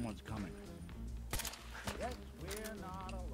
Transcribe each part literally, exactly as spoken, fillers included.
Someone's coming. Yes, we're not alone.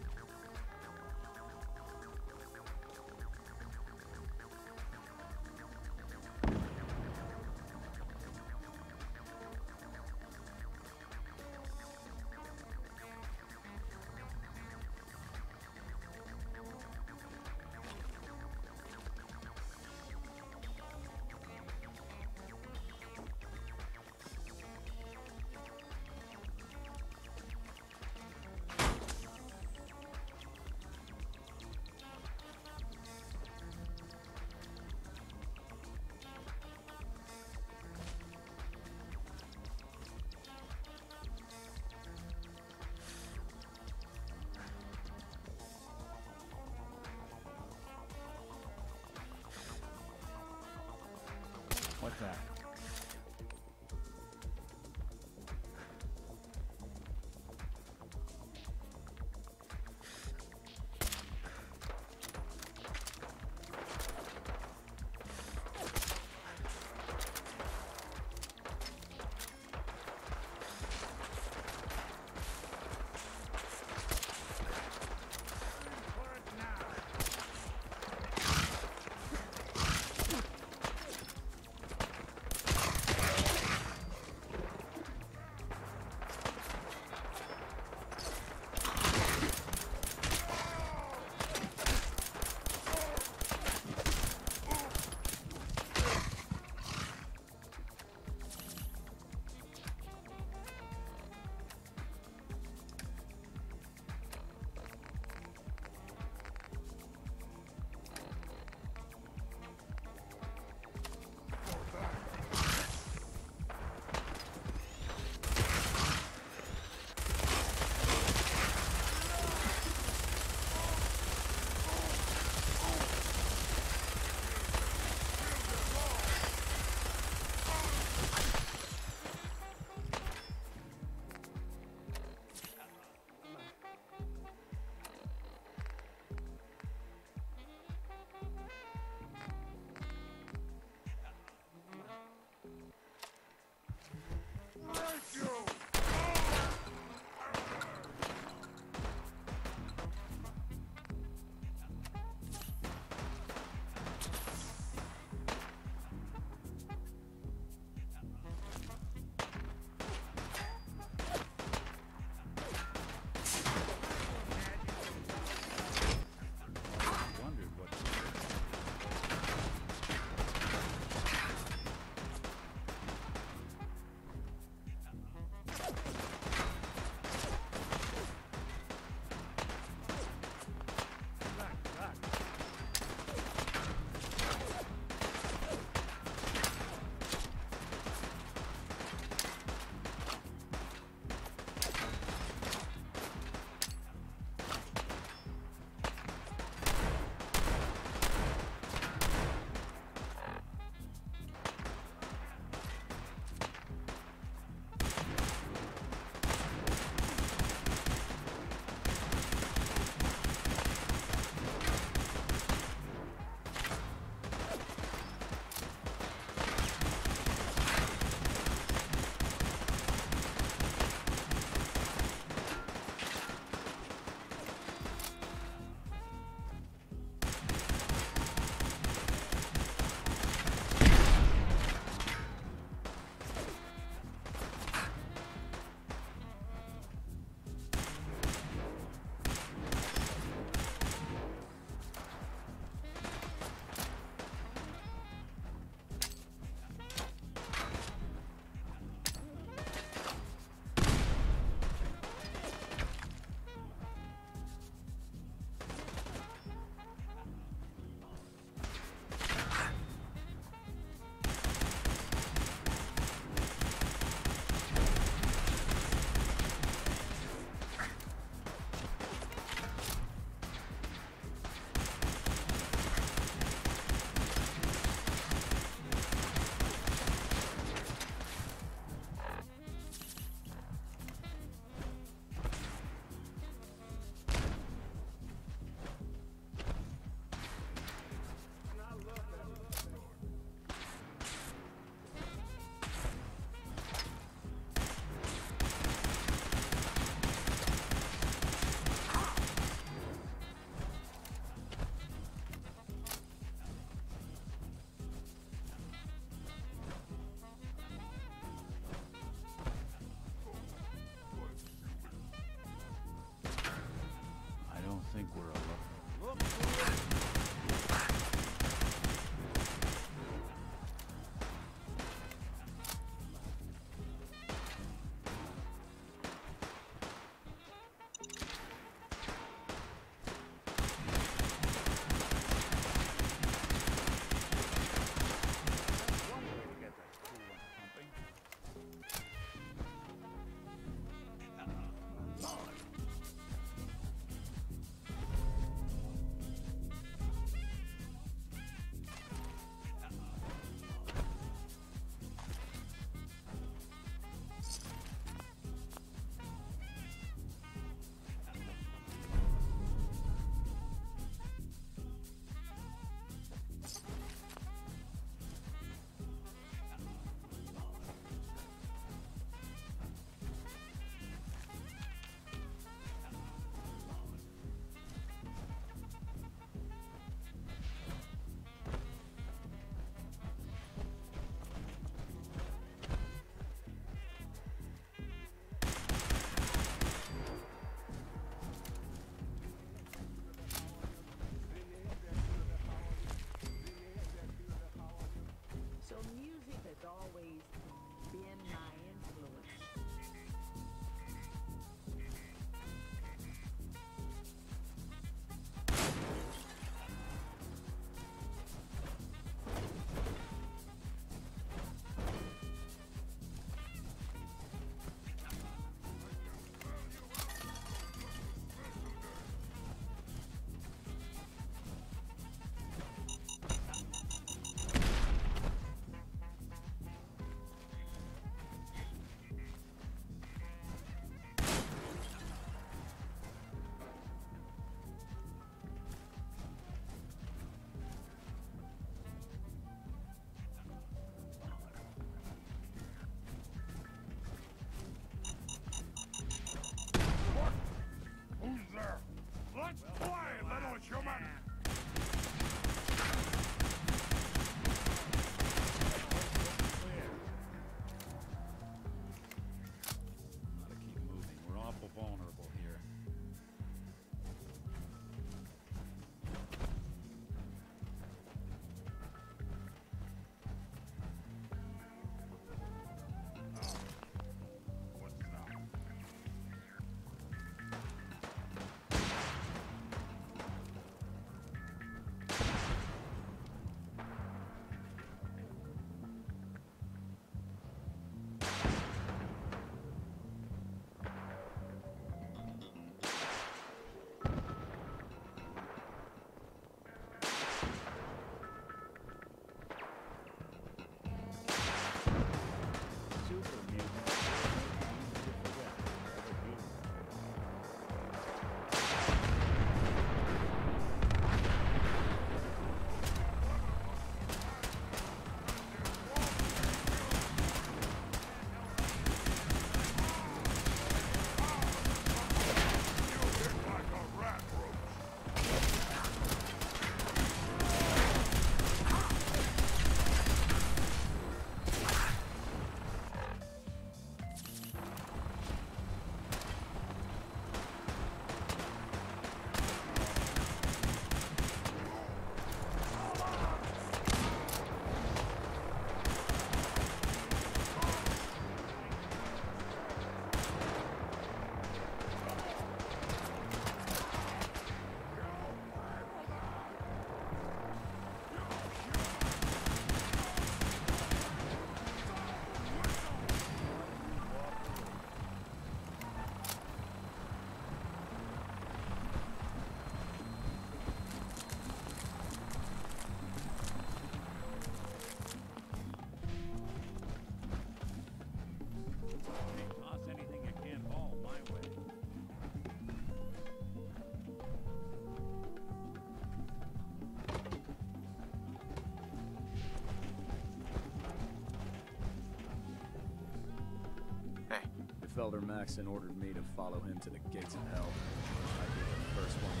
Felder Maxson ordered me to follow him to the gates of hell. I'd be the first one.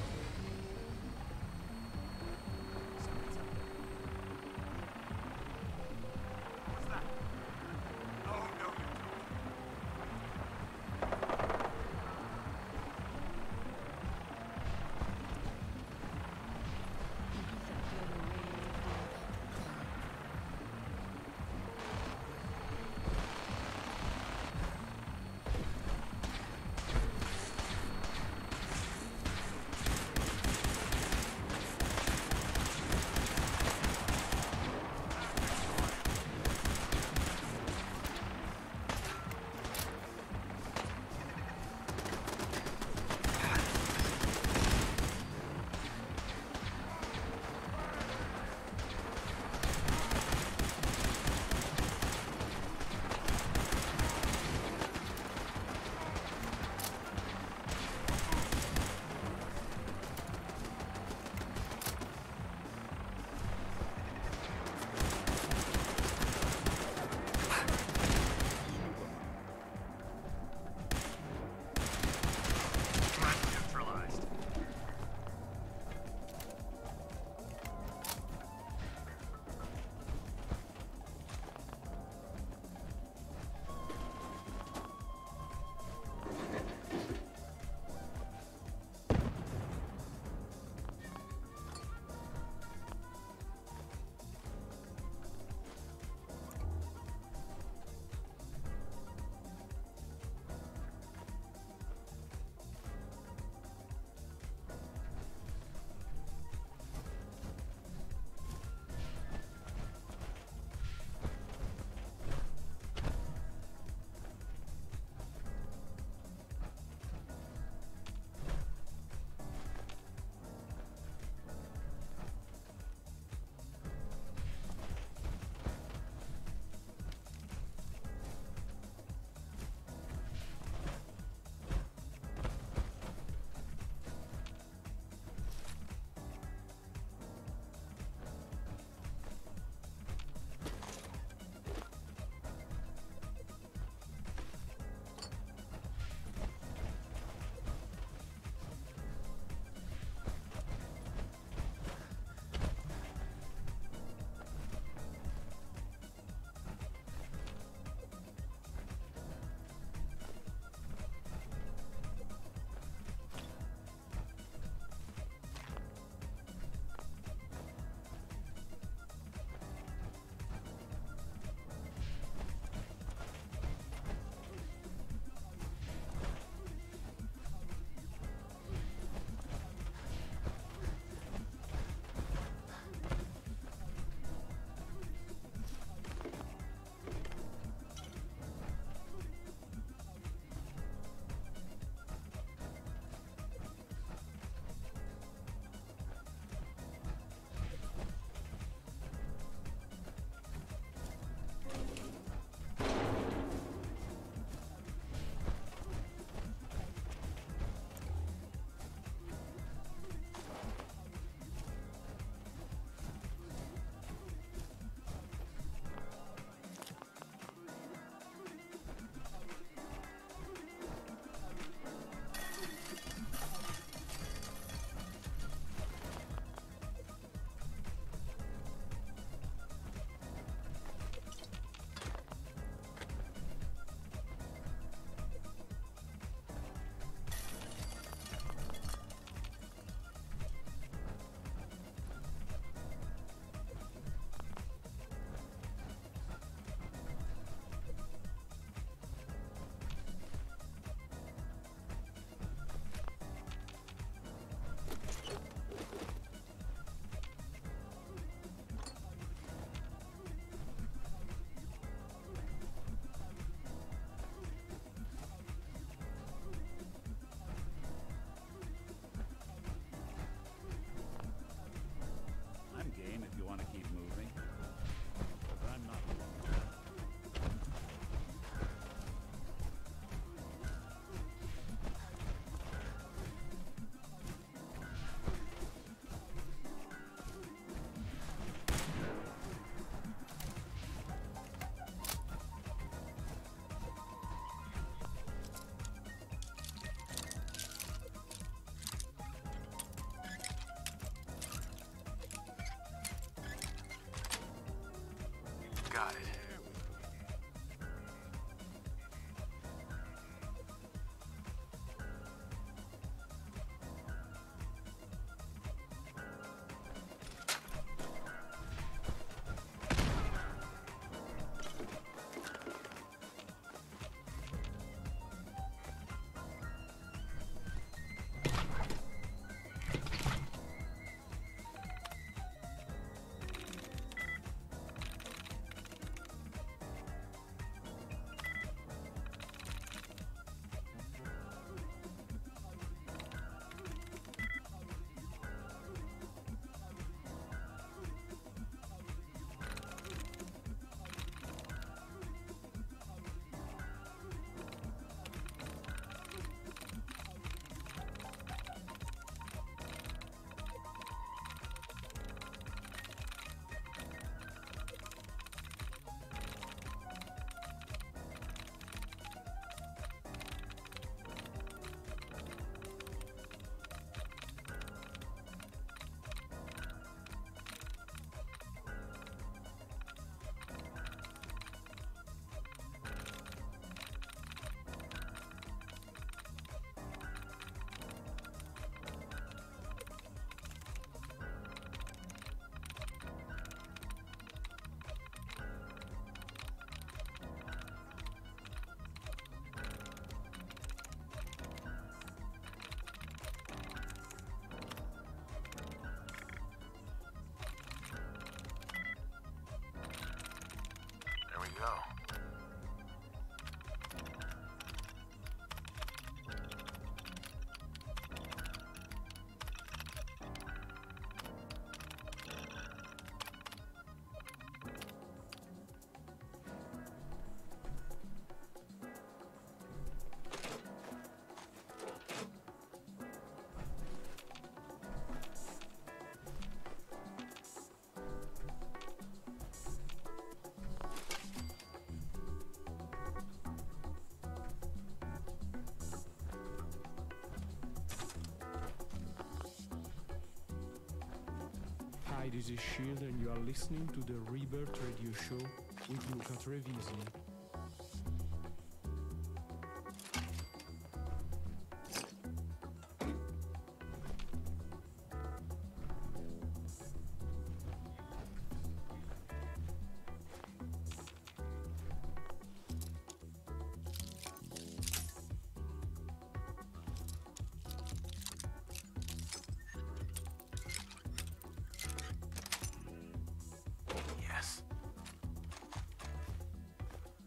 What's that? Oh, no, you don't. Hi, this is Shield, and you are listening to the Rebirth Radio Show with Luca Trevisi. Yes.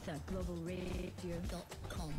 dot global radio dot com.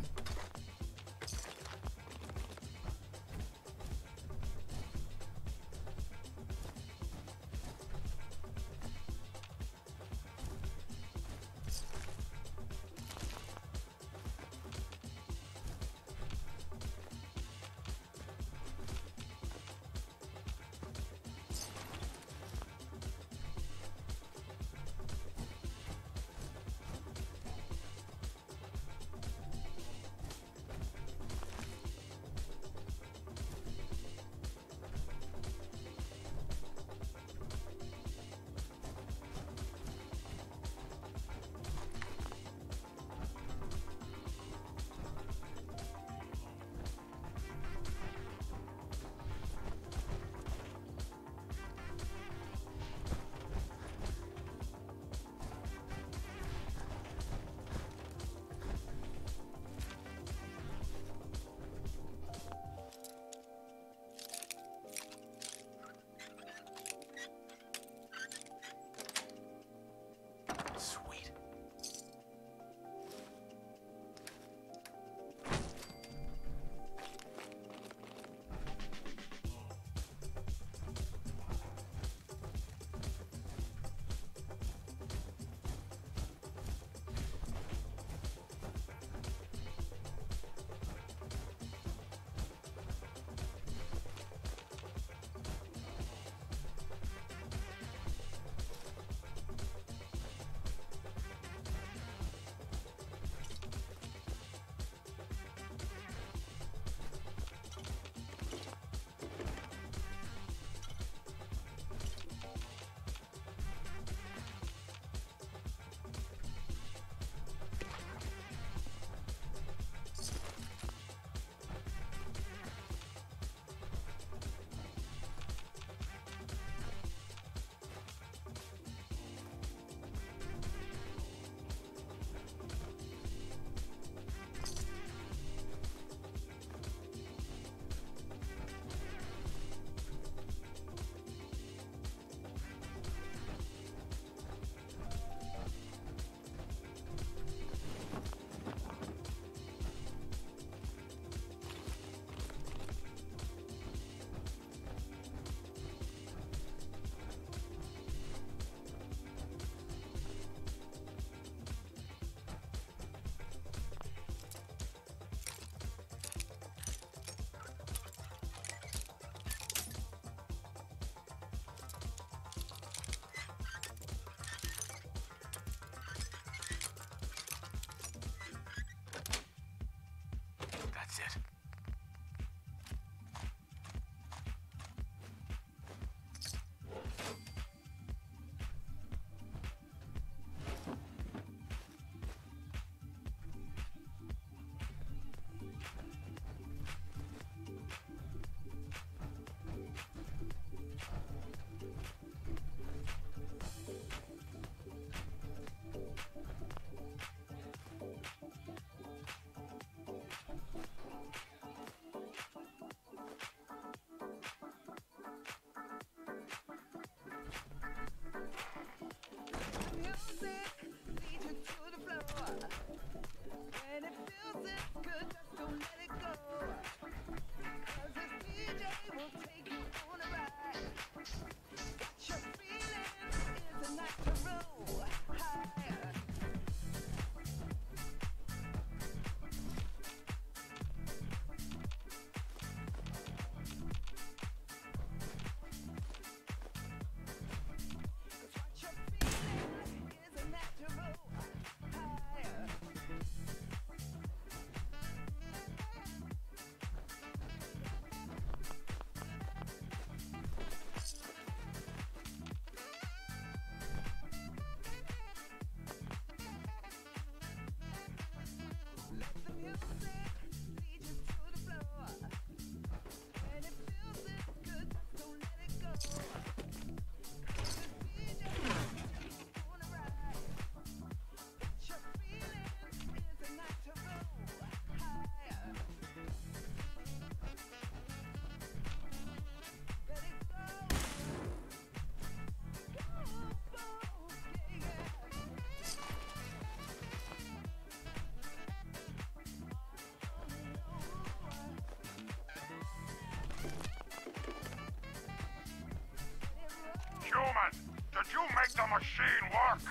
machine work?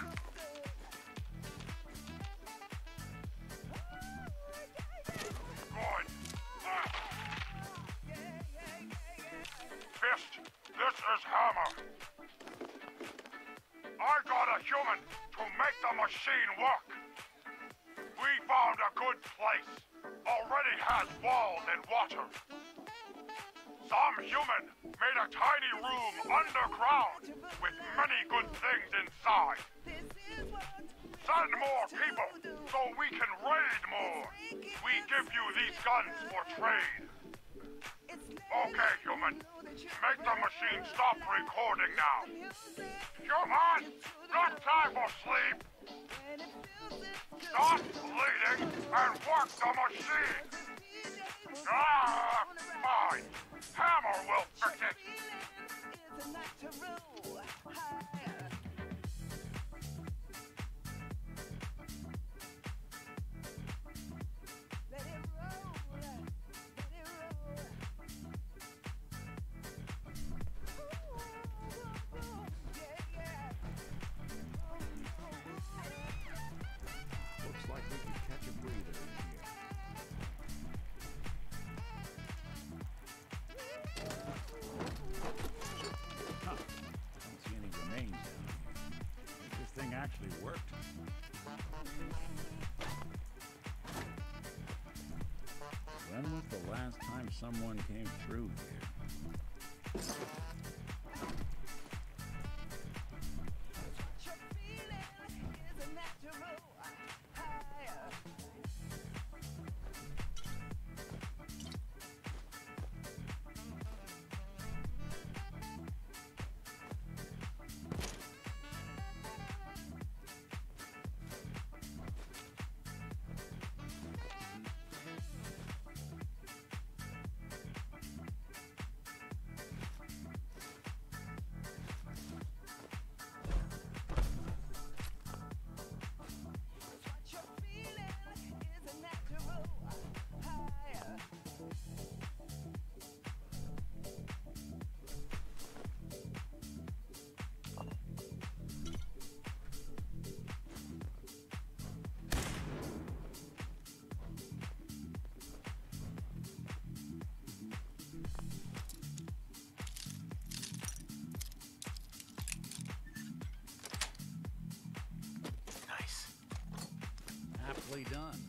Good. Fist, this is Hammer. I got a human to make the machine work. We found a good place. Already has walls and water. Some human made a tiny room underground with many good things inside. Send more people so we can raid more. We give you these guns for trade. Okay, human. Make the machine stop recording now. Human! Not time for sleep! Stop bleeding and work the machine! Ah! Fine. Hammer will fix it! Looks like we could catch a breather in here. Huh. Don't see any remains down here. Think this thing actually worked. When was the last time someone came through here? Aptly done.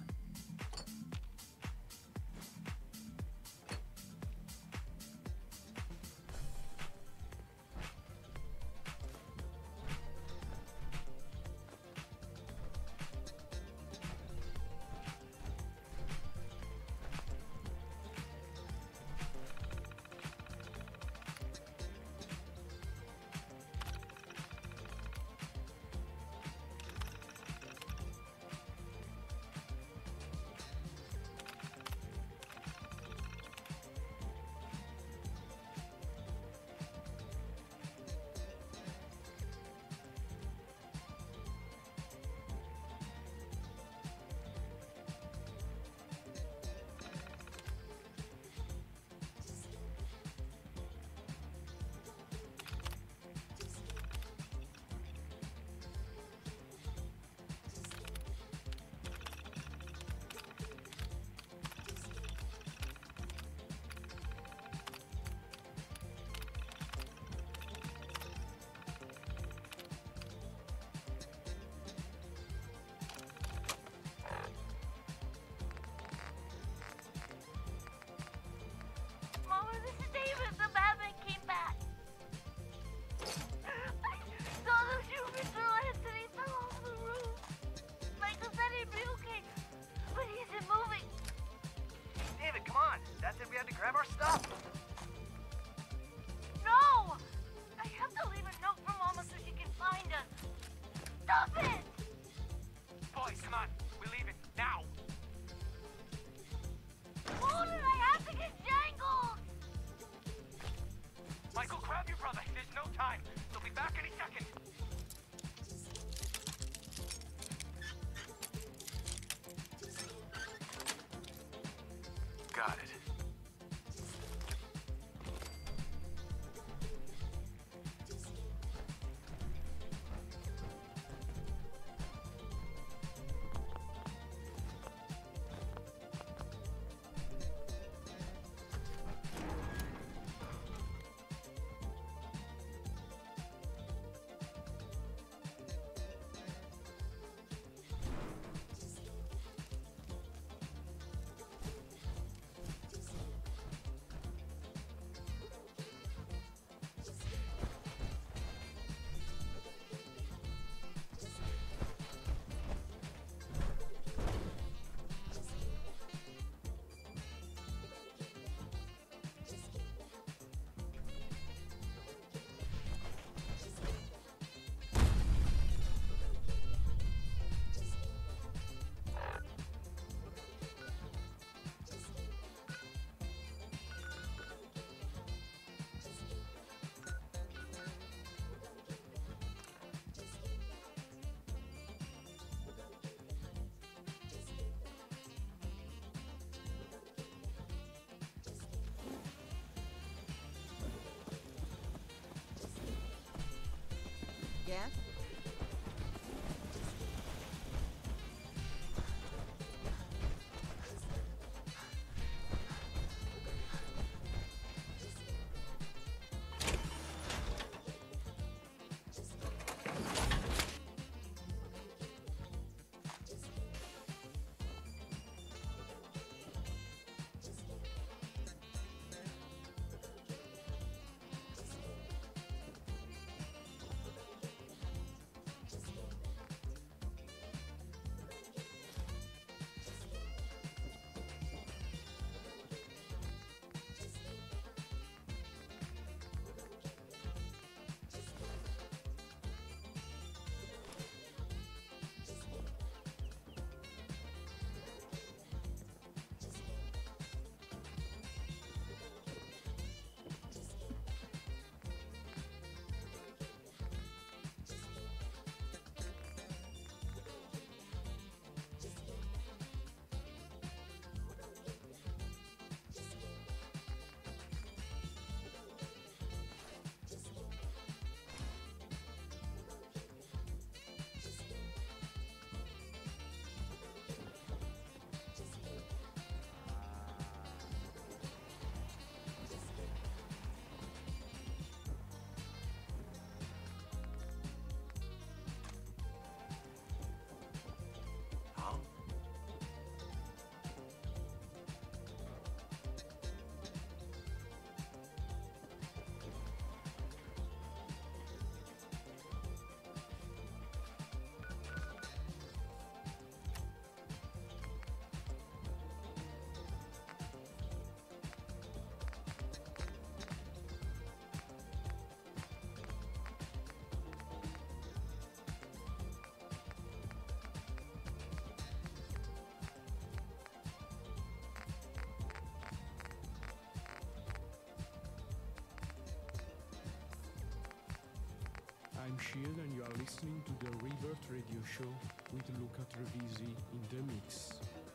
Shield and you are listening to the Rebirth Radio Show with Luca Trevisi in the mix.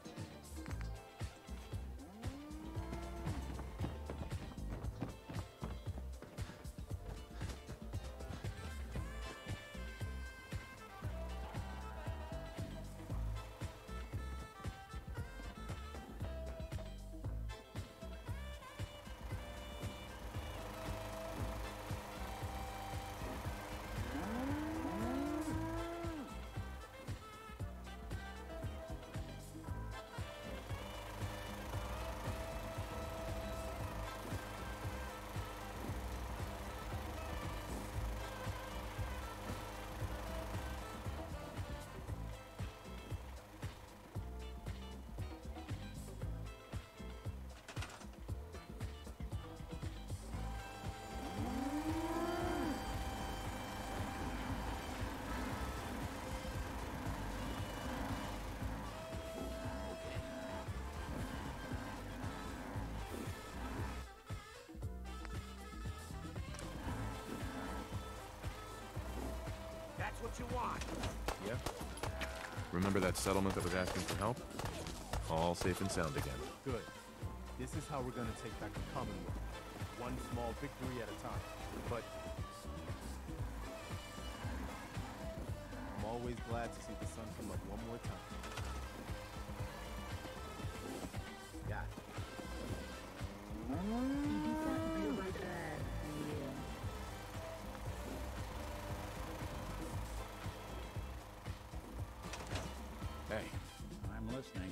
That's what you want. Yep. Remember that settlement that was asking for help? All safe and sound again. Good. This is how we're gonna take back the Commonwealth. One small victory at a time. But I'm always glad to see the sun come up one more time. Got it. Hey, I'm listening.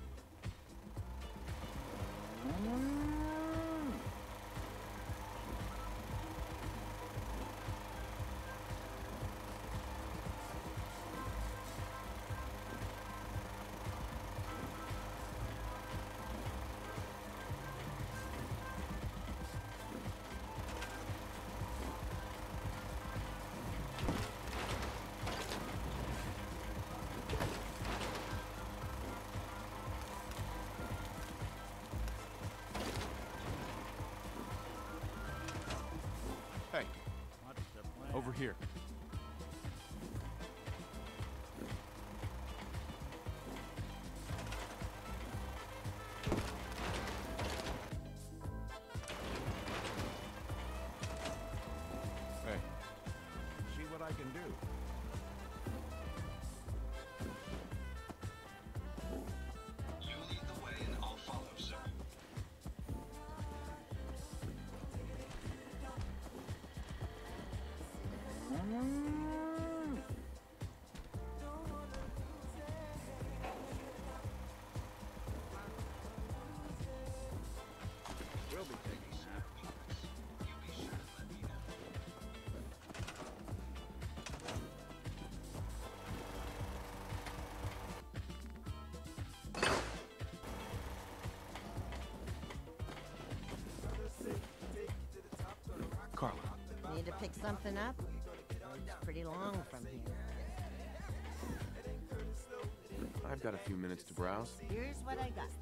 Hey, What's the plan? over here. Hey, See what I can do. You lead the way and I'll follow, sir. We'll be taking that. You be sure to let me know. Carla. Need to pick something up? It's pretty long from here. I've got a few minutes to browse. Here's what I got.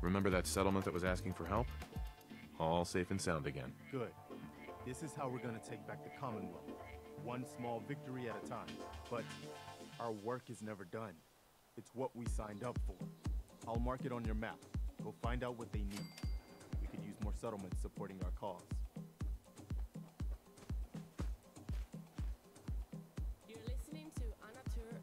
Remember that settlement that was asking for help? All safe and sound again. Good. This is how we're gonna take back the Commonwealth. One small victory at a time. But our work is never done. It's what we signed up for. I'll mark it on your map. Go find out what they need. We could use more settlements supporting our cause. You're listening to Anatur.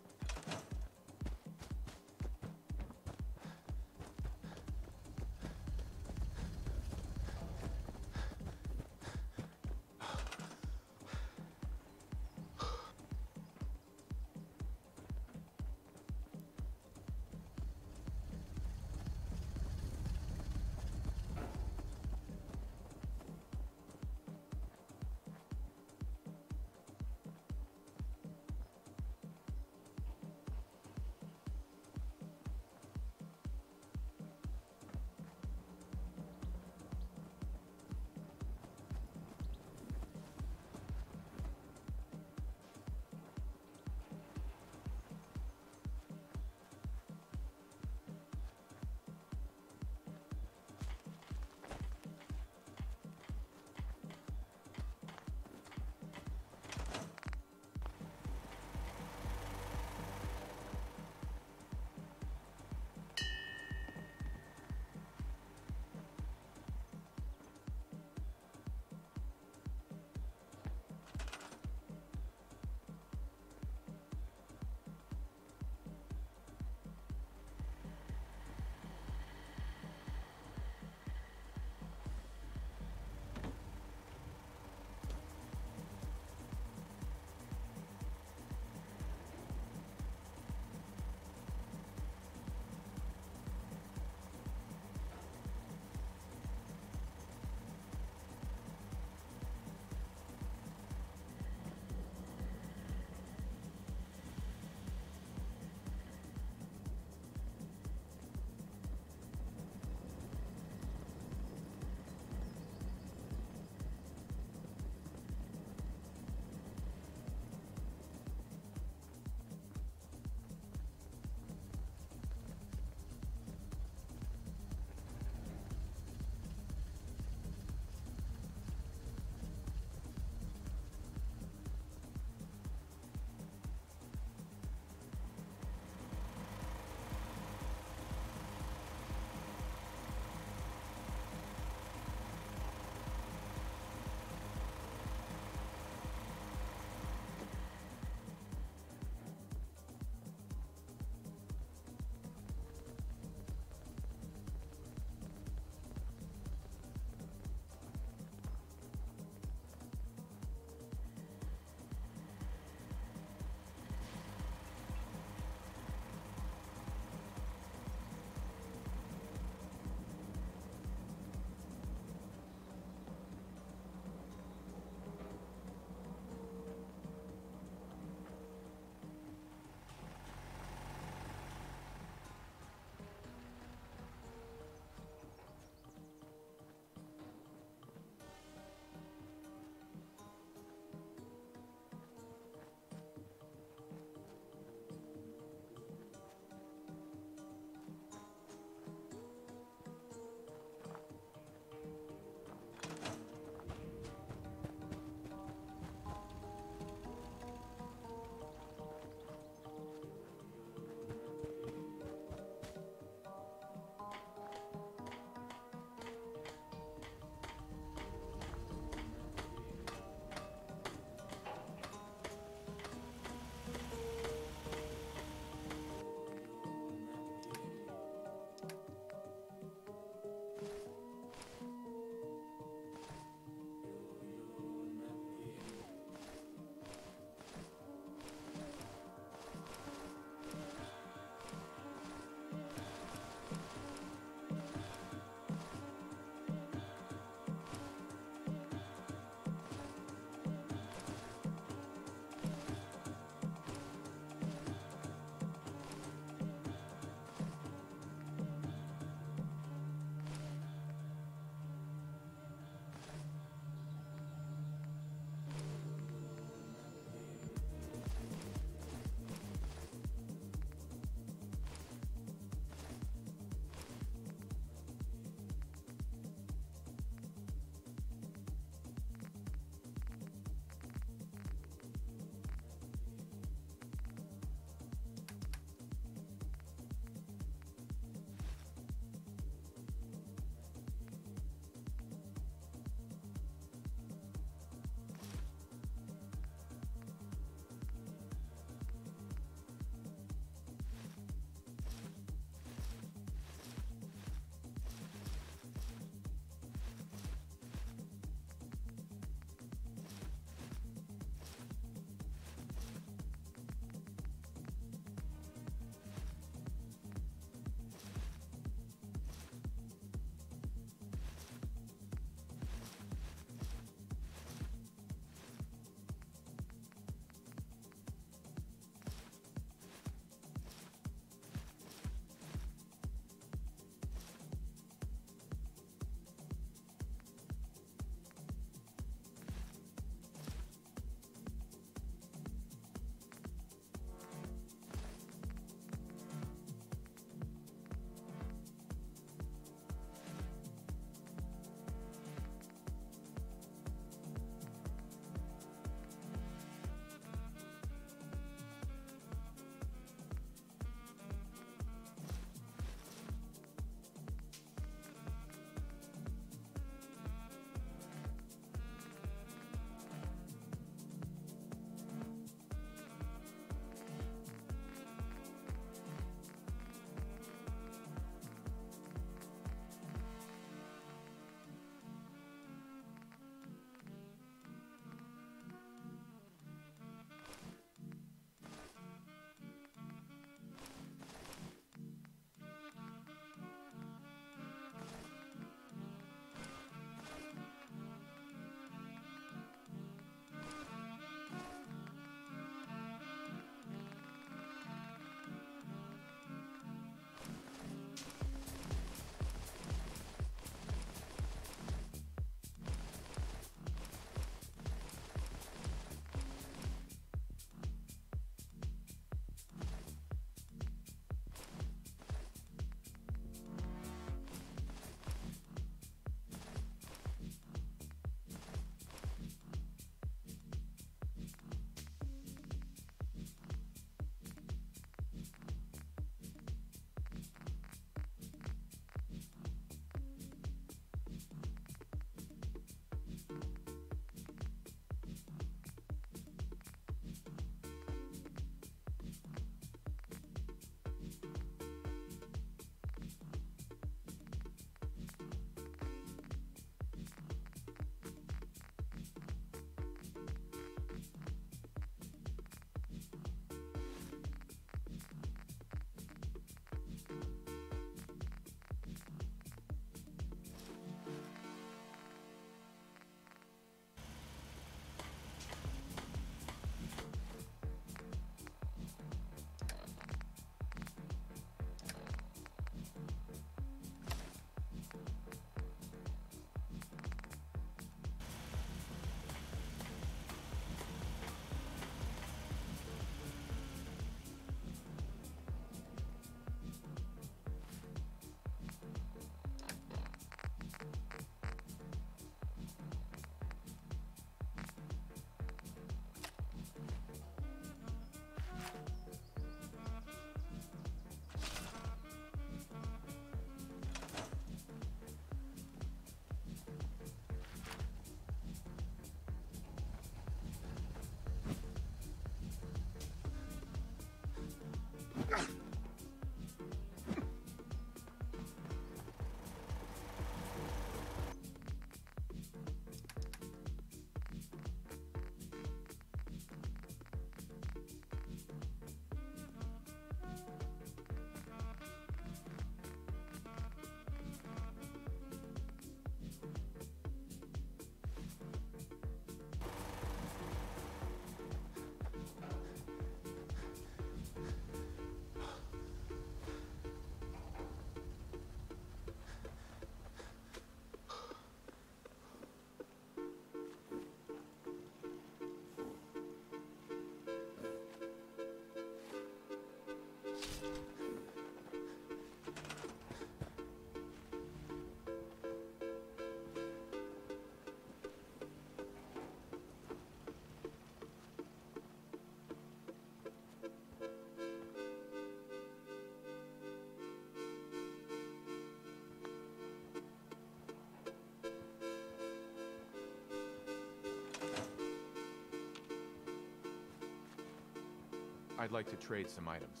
I'd like to trade some items.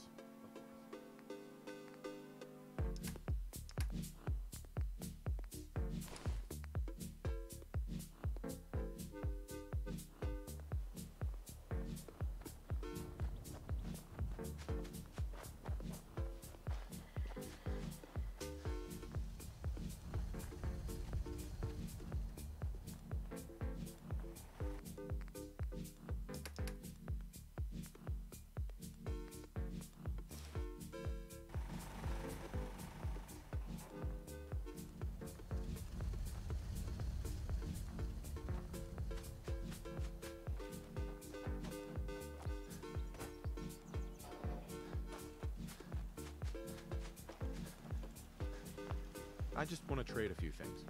I just want to trade a few things.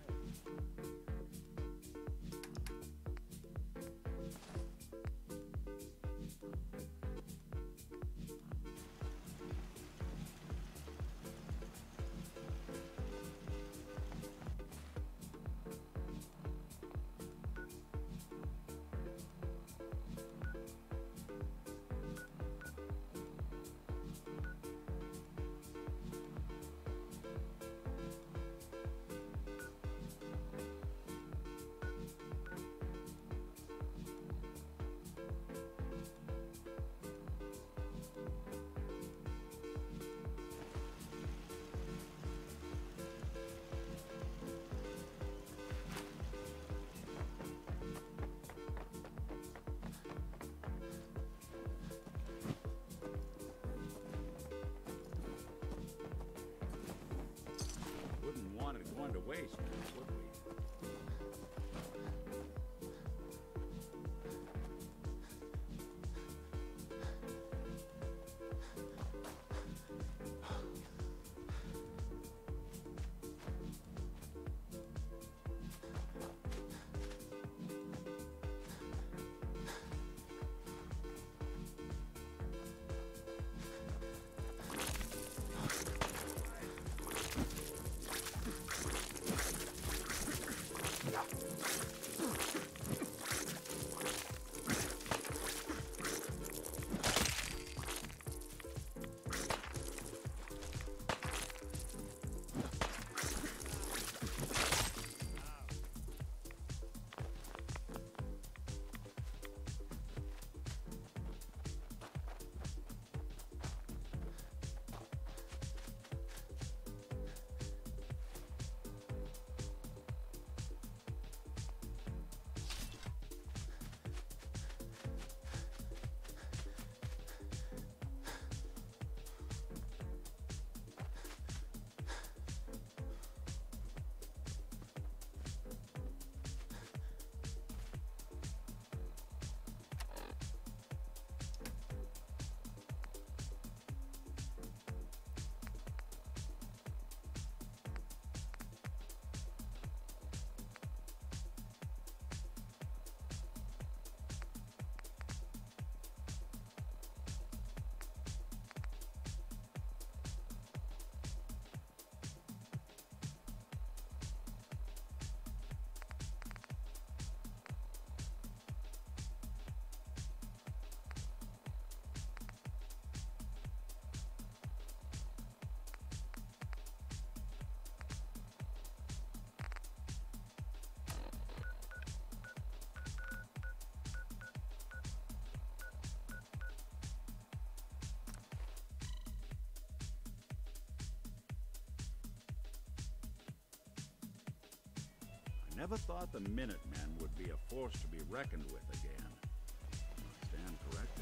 Wouldn't want it going to waste, would we? Never thought the Minutemen would be a force to be reckoned with again. I stand corrected.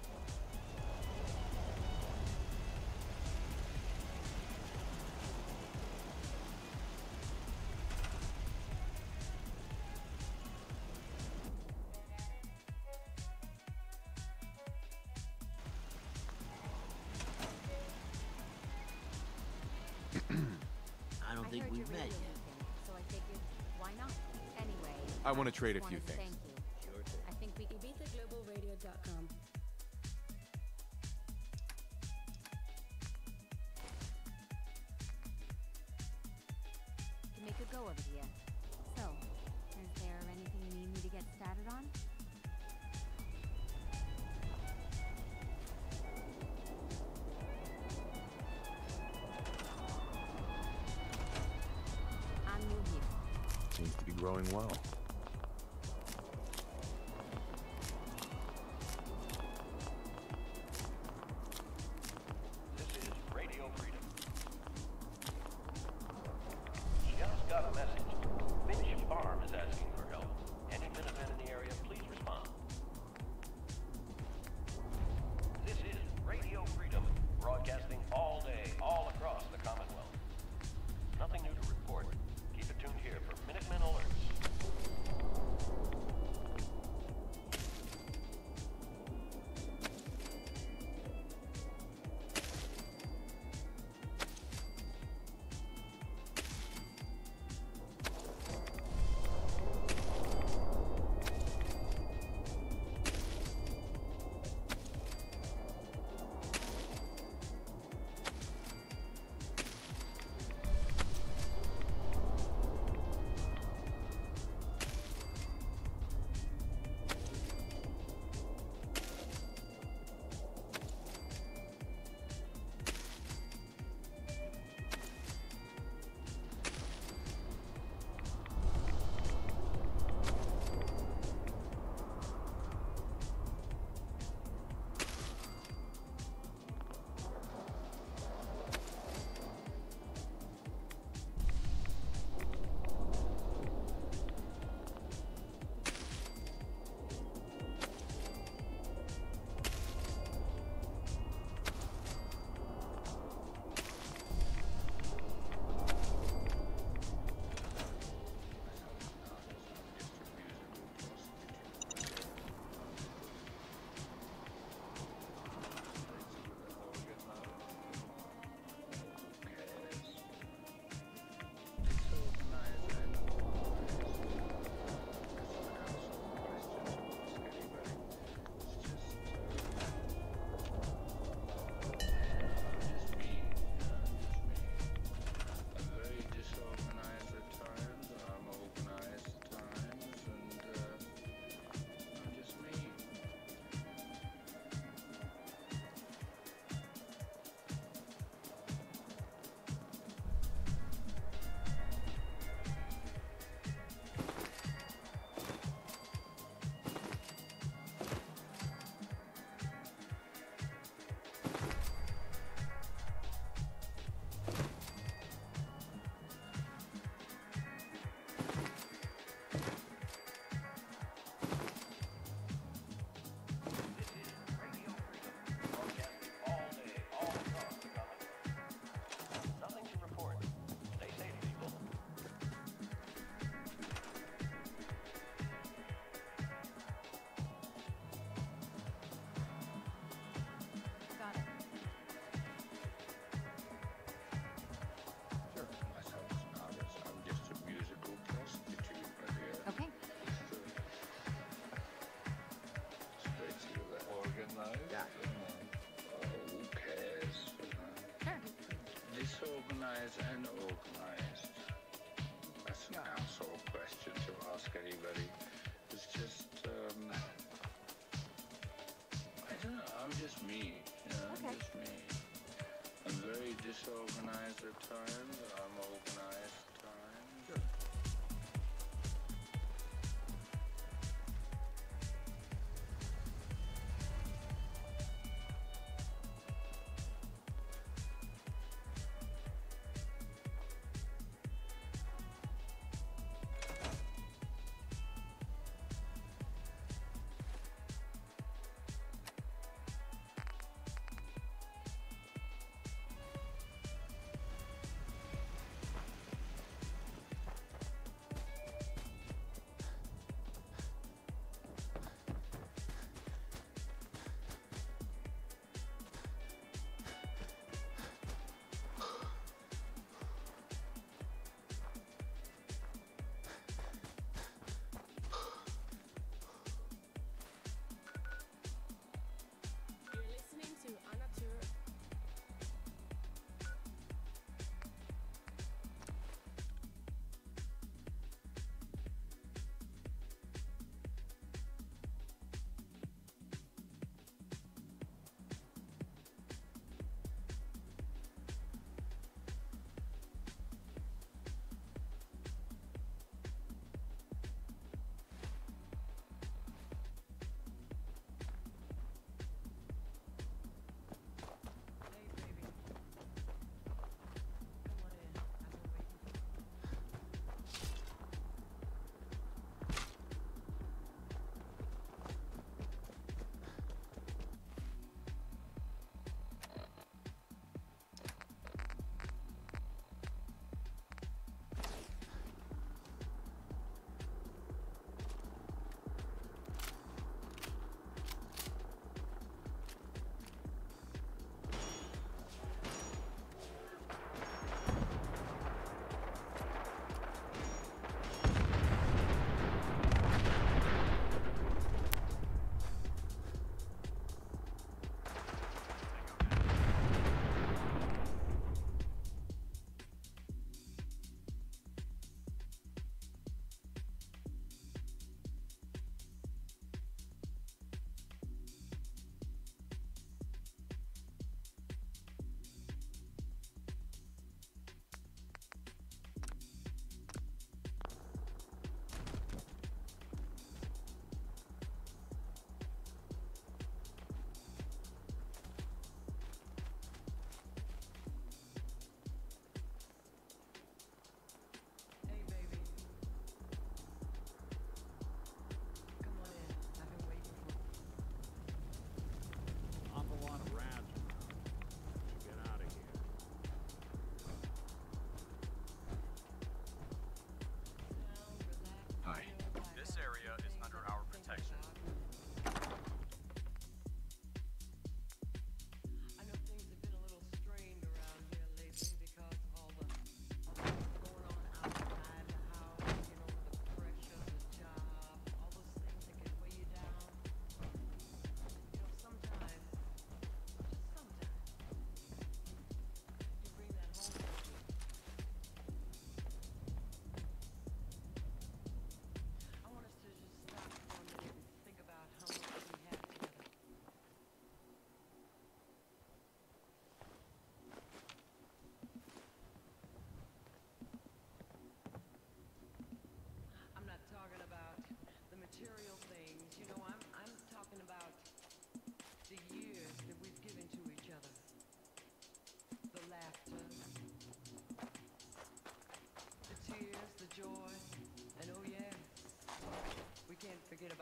I don't think heard we've you're met radio yet. listening, so I figured, why not? Anyway, I wanna just trade a wanted few to things. Thank you. Sure thing. I think we can beat the global radio dot com. To make a go of it here. So, is there anything you need me to get started on? I'm new here. Seems to be growing well. This is Radio Freedom. Just got a message. Finch Farm is asking for help. Any Minutemen in the area, please respond. This is Radio Freedom, broadcasting all day, all across the Commonwealth. Nothing new to report. Keep it tuned here for Minutemen alerts. Disorganized and organized. That's an asshole question to ask anybody. It's just, um, I don't know, I'm just me, you know, Okay. I'm just me. I'm very disorganized at times, I'm organized at times. Sure.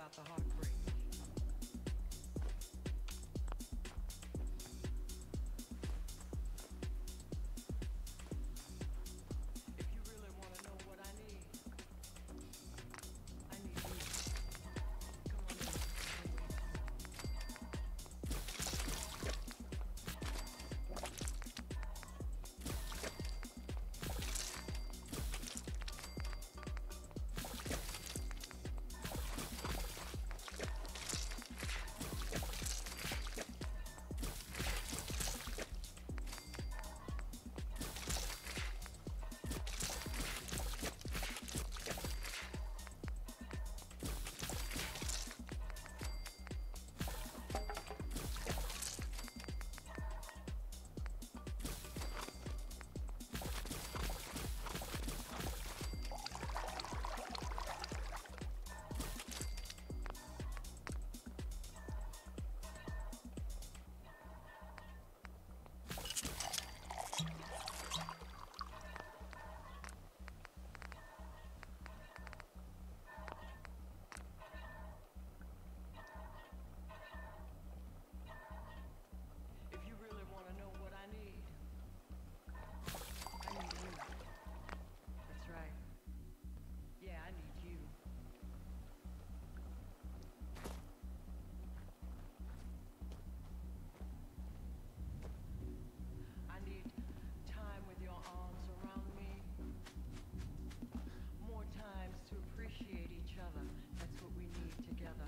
about the heartbreak. If you really want to know what I need, I need you. Come on in. If you really want to know what I need, I need you. That's right. Yeah, I need you. I need time with your arms around me. More times to appreciate each other. That's what we need together.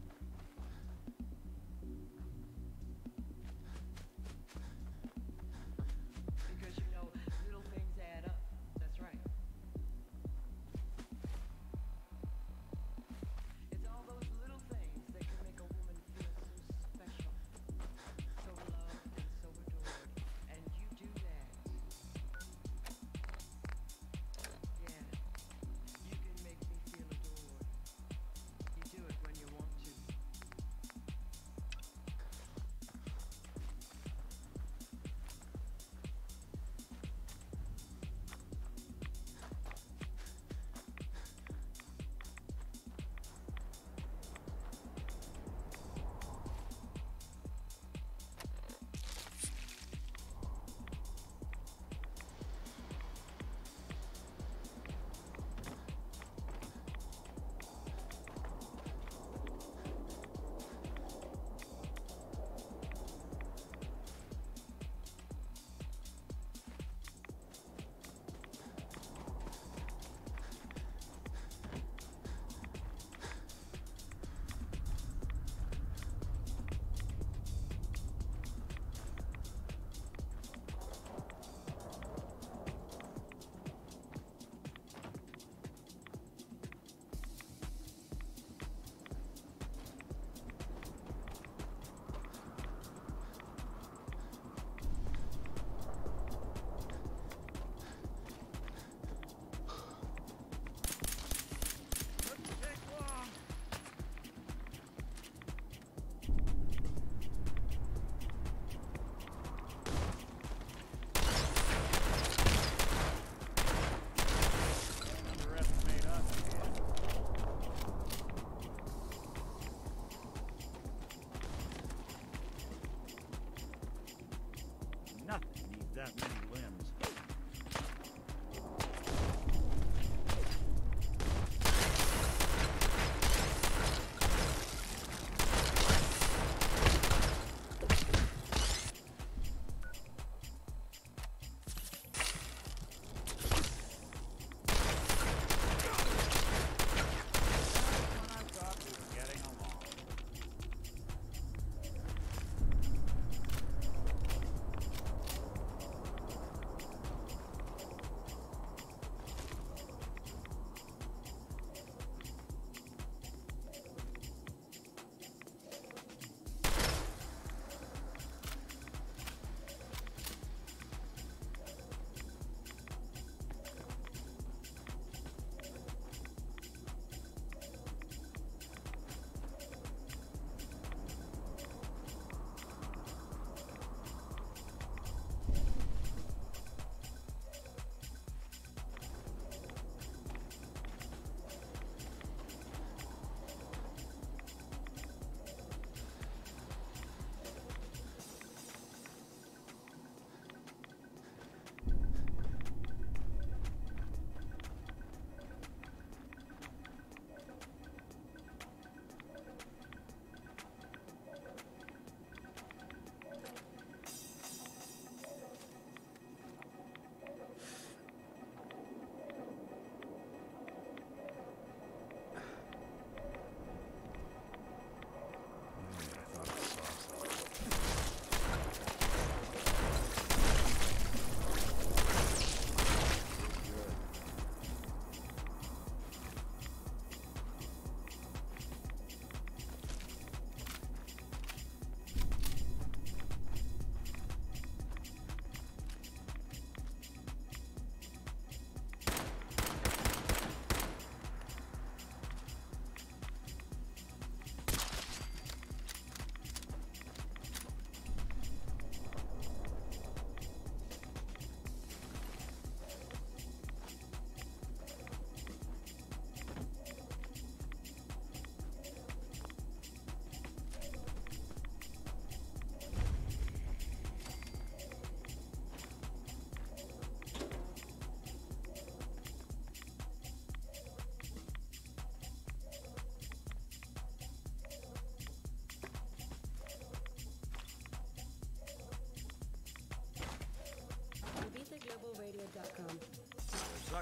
Because you know, little things add up. That's right. It's all those little things that can make a woman feel so special, so loved and so adored. And you do that. Yeah, you can make me feel adored. You do it when you want to. Couldn't take long. Underestimate us, kid. Nothing needs that many limbs. When I thought we were getting along.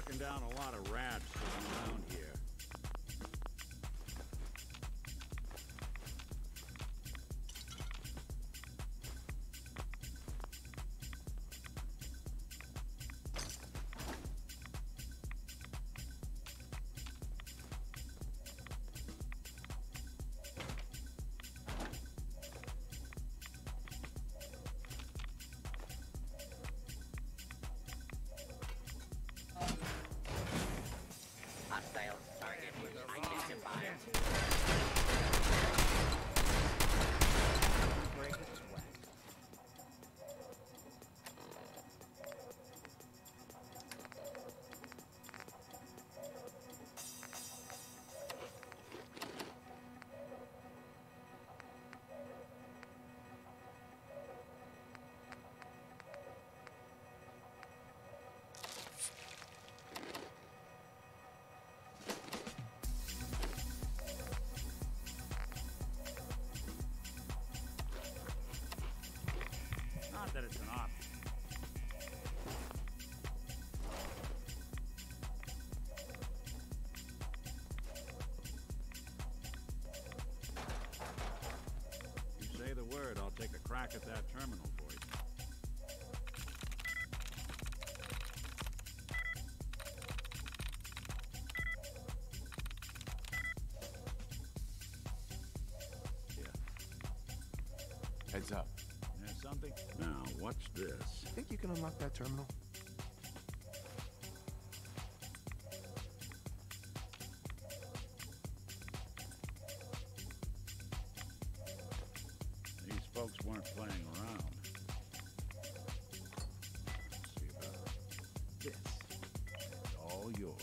tracking down a lot of rats sitting around here. Hostile target identified. Break it sweat. Not that it's an option. You say the word, I'll take a crack at that terminal for you. Heads up. There's something? Now, what's this? Think you can unlock that terminal? These folks weren't playing around. Let's see about this. It's all yours.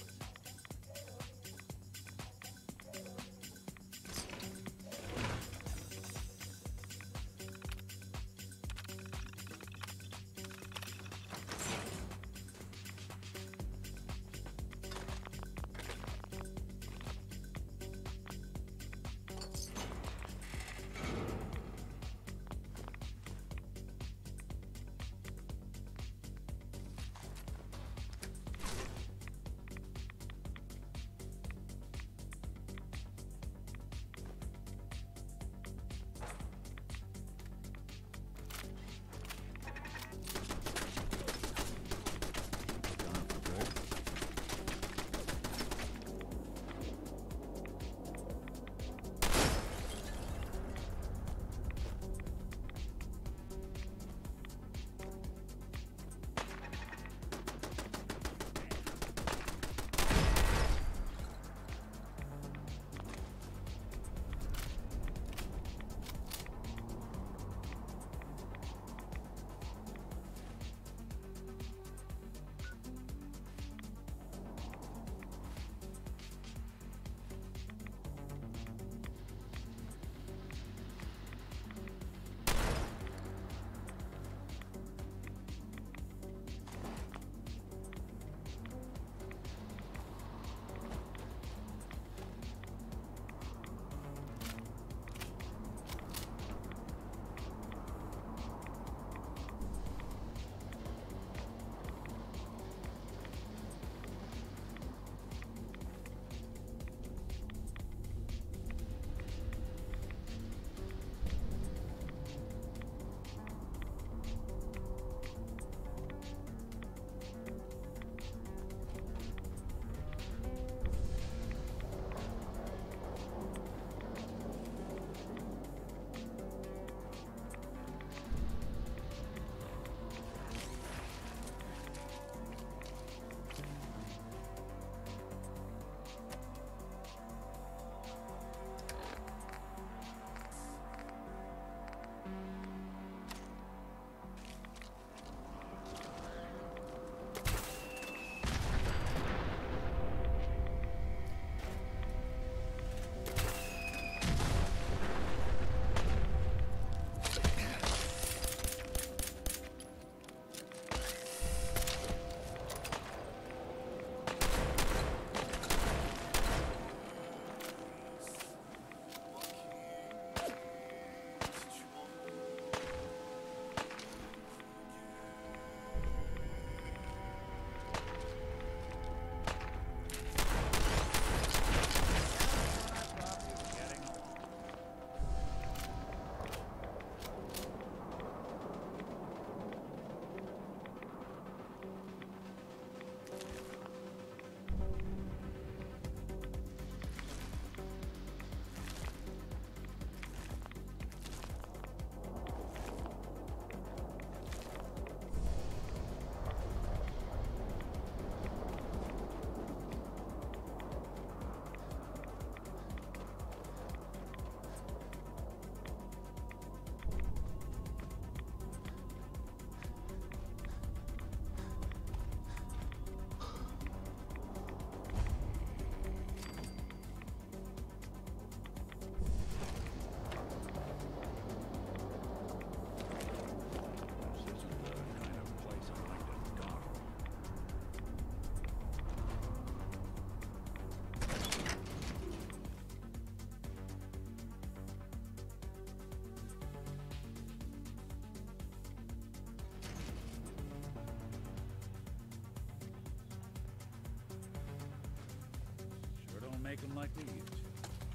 to make them like we used to.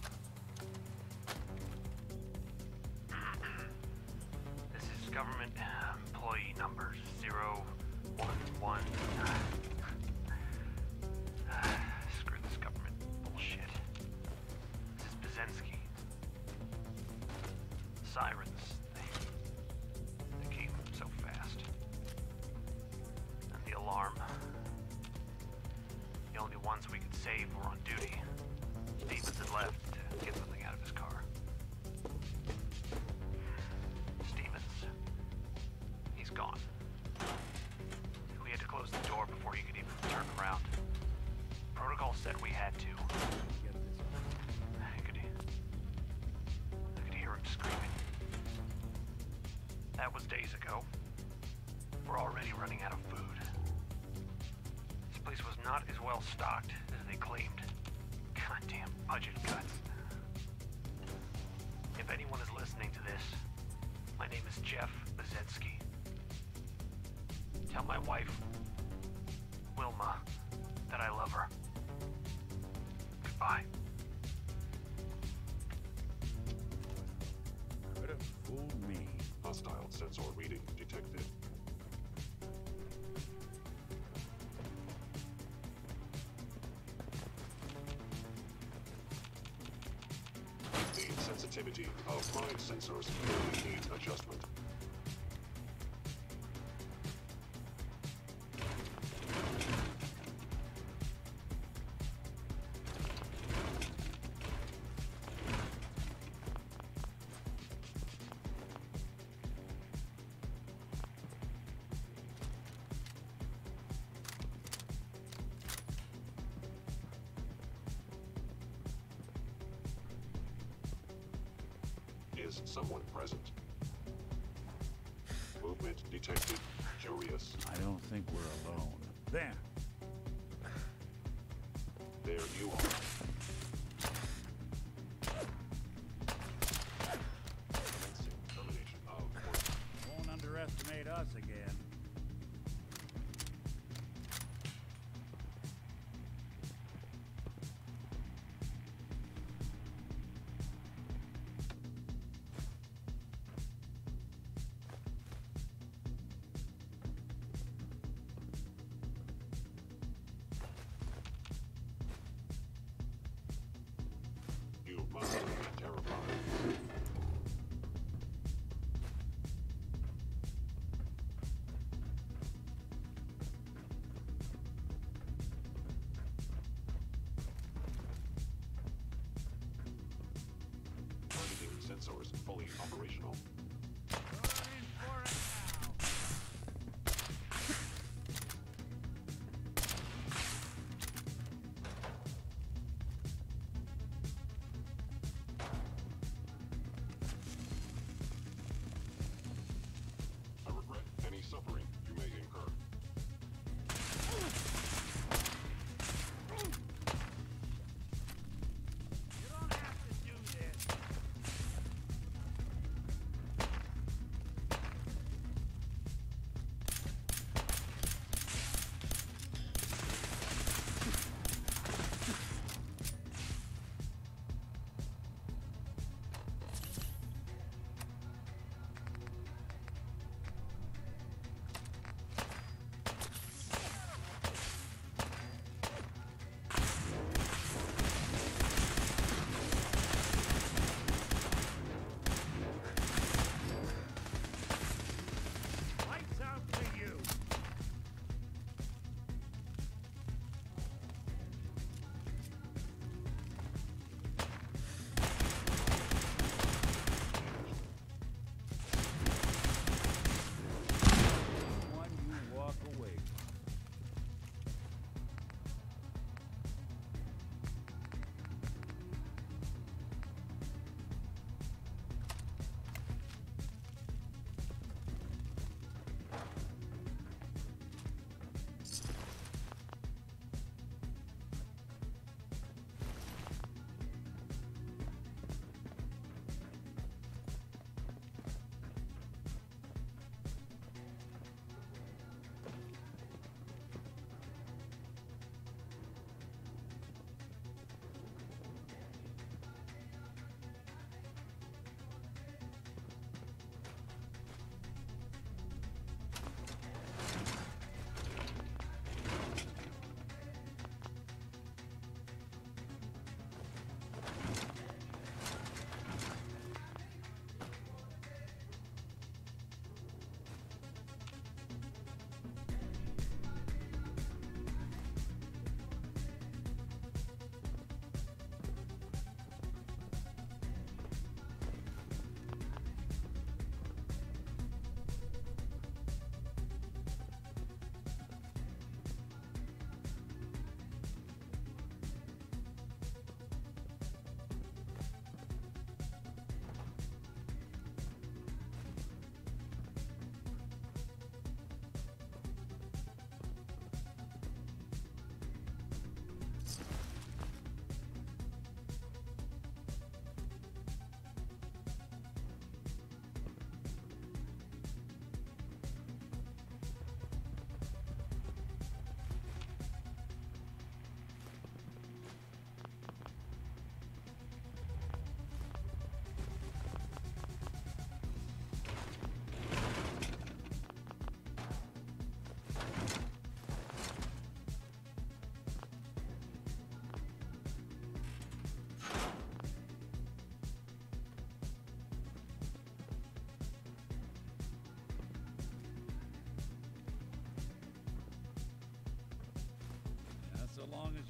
This is government employee number zero one one. Screw this government bullshit. This is Bazensky. Sirens. They, they came so fast. And the alarm. The only ones we could save were on duty. Stevens had left to get something out of his car. Stevens. He's gone. We had to close the door before he could even turn around. Protocol said we had to. I could, I could hear him screaming. That was days ago. We're already running out of food. This place was not as well stocked as they claimed. Goddamn budget cuts. If anyone is listening to this, my name is Jeff Bazensky. Tell my wife, Wilma, that I love her. Goodbye. Could have fooled me. Hostile sensor reading detected. The sensitivity of my sensors really needs adjustment. Is someone present? Movement detected. Curious. I don't think we're alone. There. There you are. Commencing termination of work. Won't underestimate us again. You must be terrified. Targeting sensors fully operational. I regret any suffering you may incur. You don't have to do this.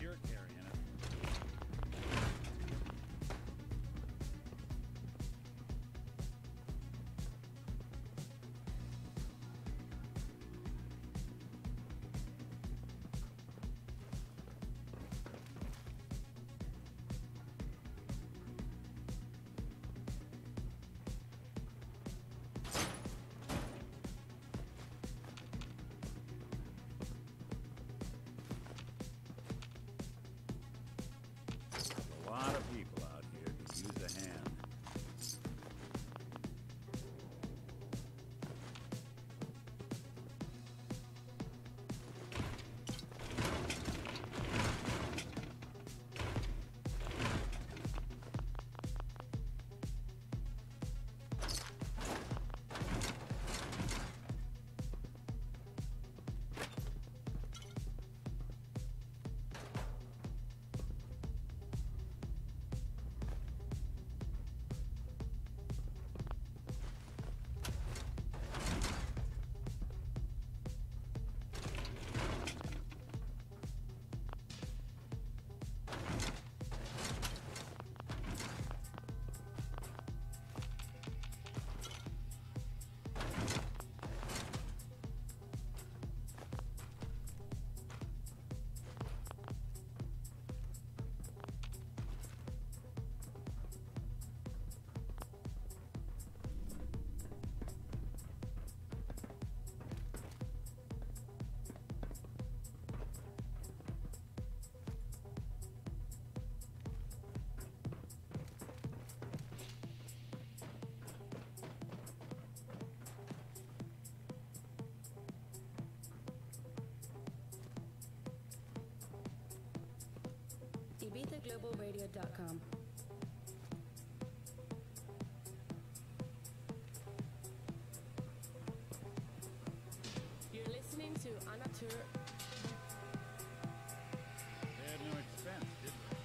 you're carrying it. A lot of people out here could use a hand. Ibiza Global Radio dot com. You're listening to Anatur. They had no expense, did they?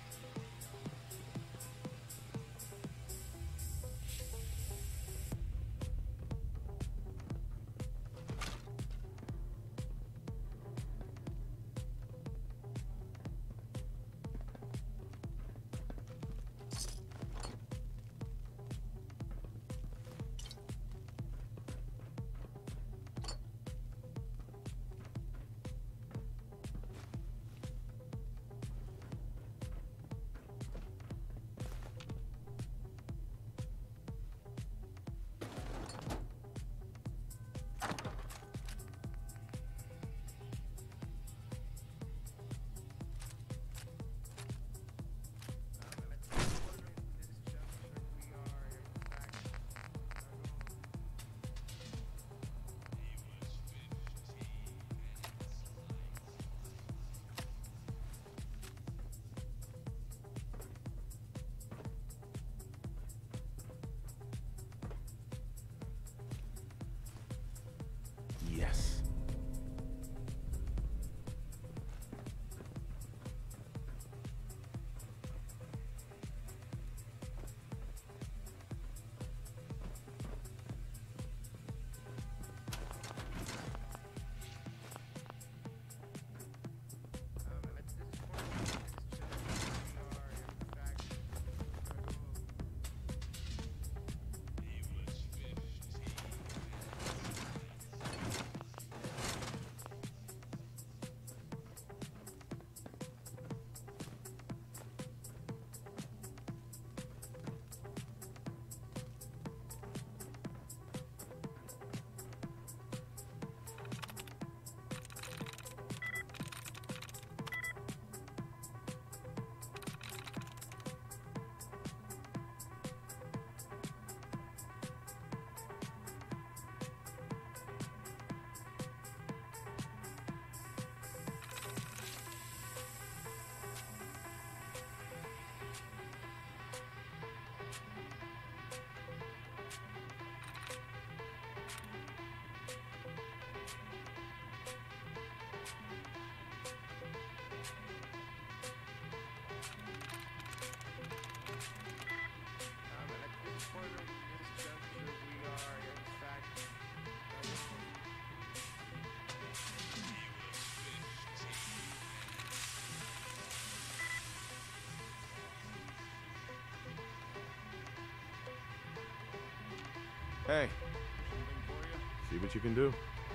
Hey. See what you can do.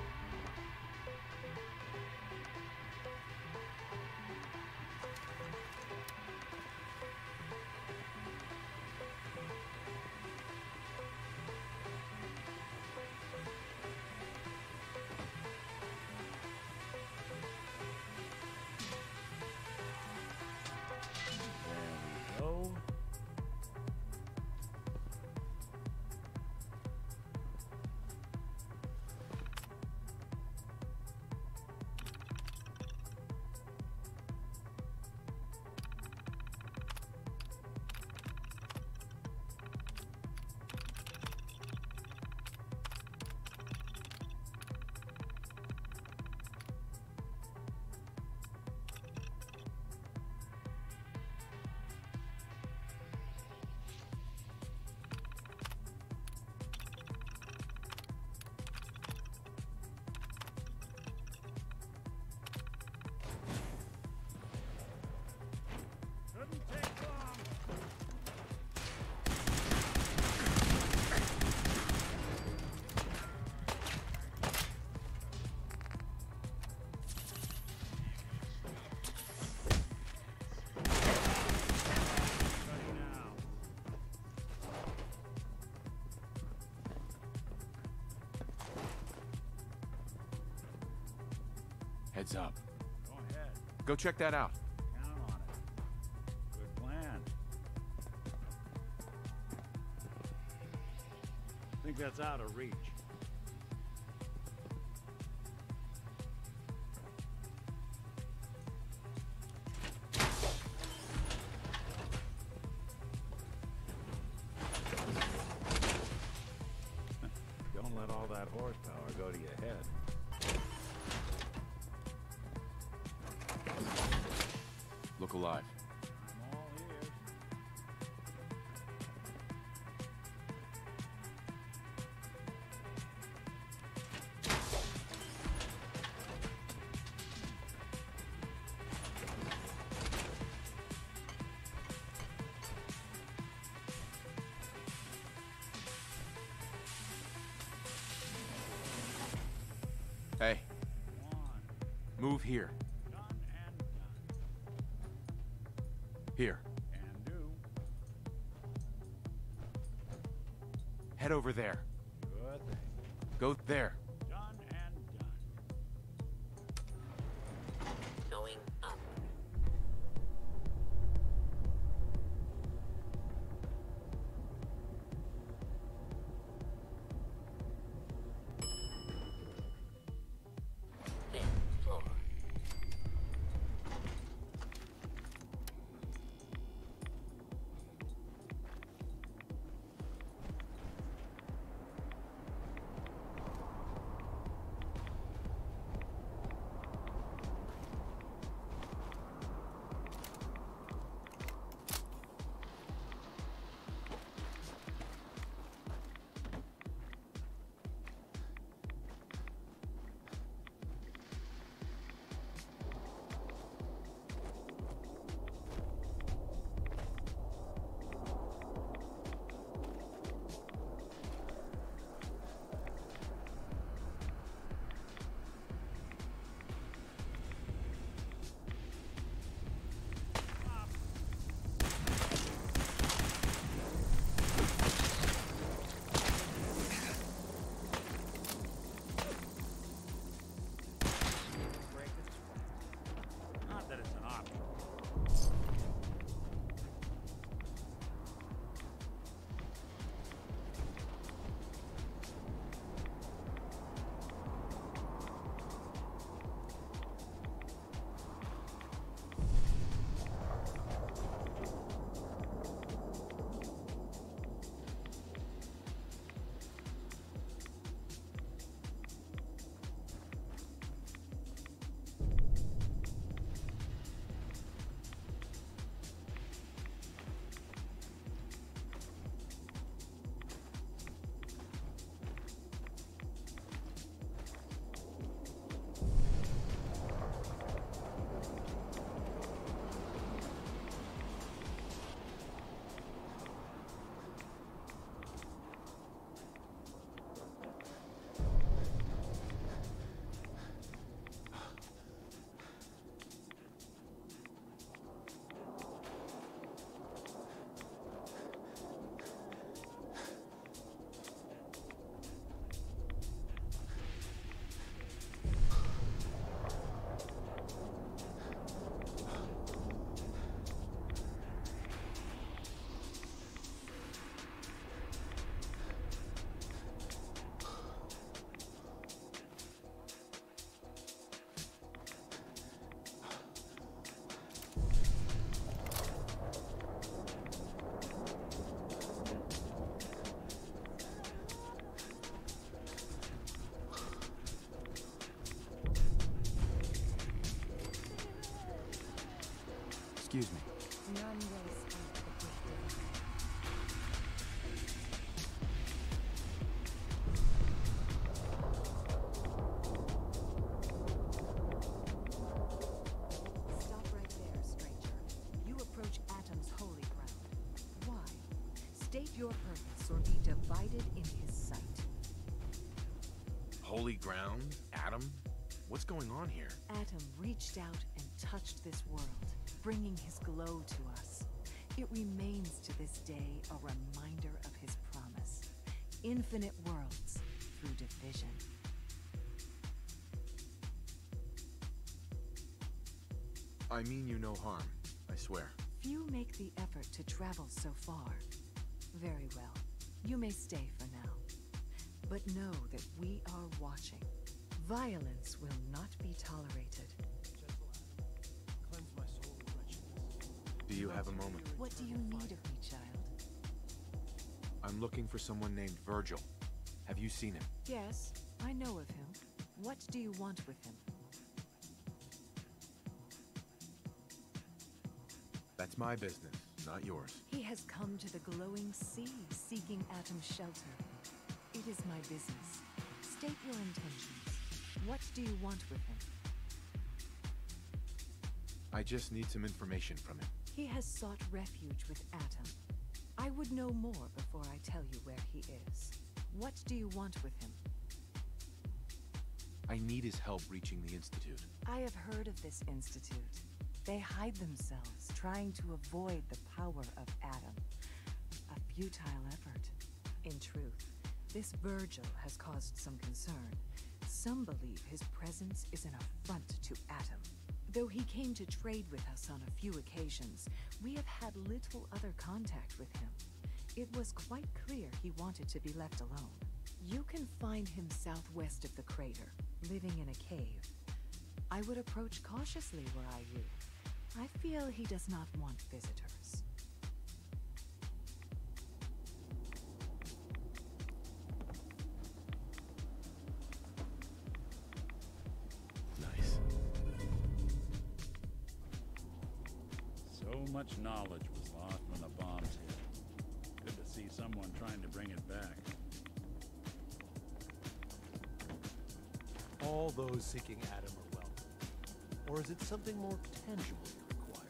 Go. Shouldn't take long. Ready now. Heads up. Go ahead. Go check that out. Count on it. Good plan. Think that's out of reach. Don't let all that horsepower go to your head. Look alive. I'm all ears. Hey, One. move here. Done and done. Here. Can do. Head over there. Good thing. Go there. Done and done. Going up. Fifth floor. Excuse me. None will speak the good word. Stop right there, stranger. You approach Atom's holy ground. Why? State your purpose or be divided in his sight. Holy ground? Atom? What's going on here? Atom reached out and touched this world, bringing his glow to us. It remains to this day a reminder of his promise. Infinite worlds through division. I mean you no harm, I swear. Few make the effort to travel so far. Very well. You may stay for now. But know that we are watching. Violence will not be tolerated. Cleanse my soul of wretchedness. Do you have a moment? What do you need of me, child? I'm looking for someone named Virgil. Have you seen him? Yes, I know of him. What do you want with him? That's my business, not yours. He has come to the glowing sea, seeking Atom's shelter. It is my business. State your intentions. What do you want with him? I just need some information from him. He has sought refuge with Atom. I would know more before I tell you where he is. What do you want with him? I need his help reaching the Institute. I have heard of this institute. They hide themselves, trying to avoid the power of Atom. A futile effort. In truth, this Virgil has caused some concern. Some believe his presence is an affront to Atom. Though he came to trade with us on a few occasions, we have had little other contact with him. It was quite clear he wanted to be left alone. You can find him southwest of the crater, living in a cave. I would approach cautiously were I you. I feel he does not want visitors. Nice. So much knowledge was lost when the bombs hit. Good to see someone trying to bring it back. All those seeking Atom are welcome. Or is it something more tangible you require?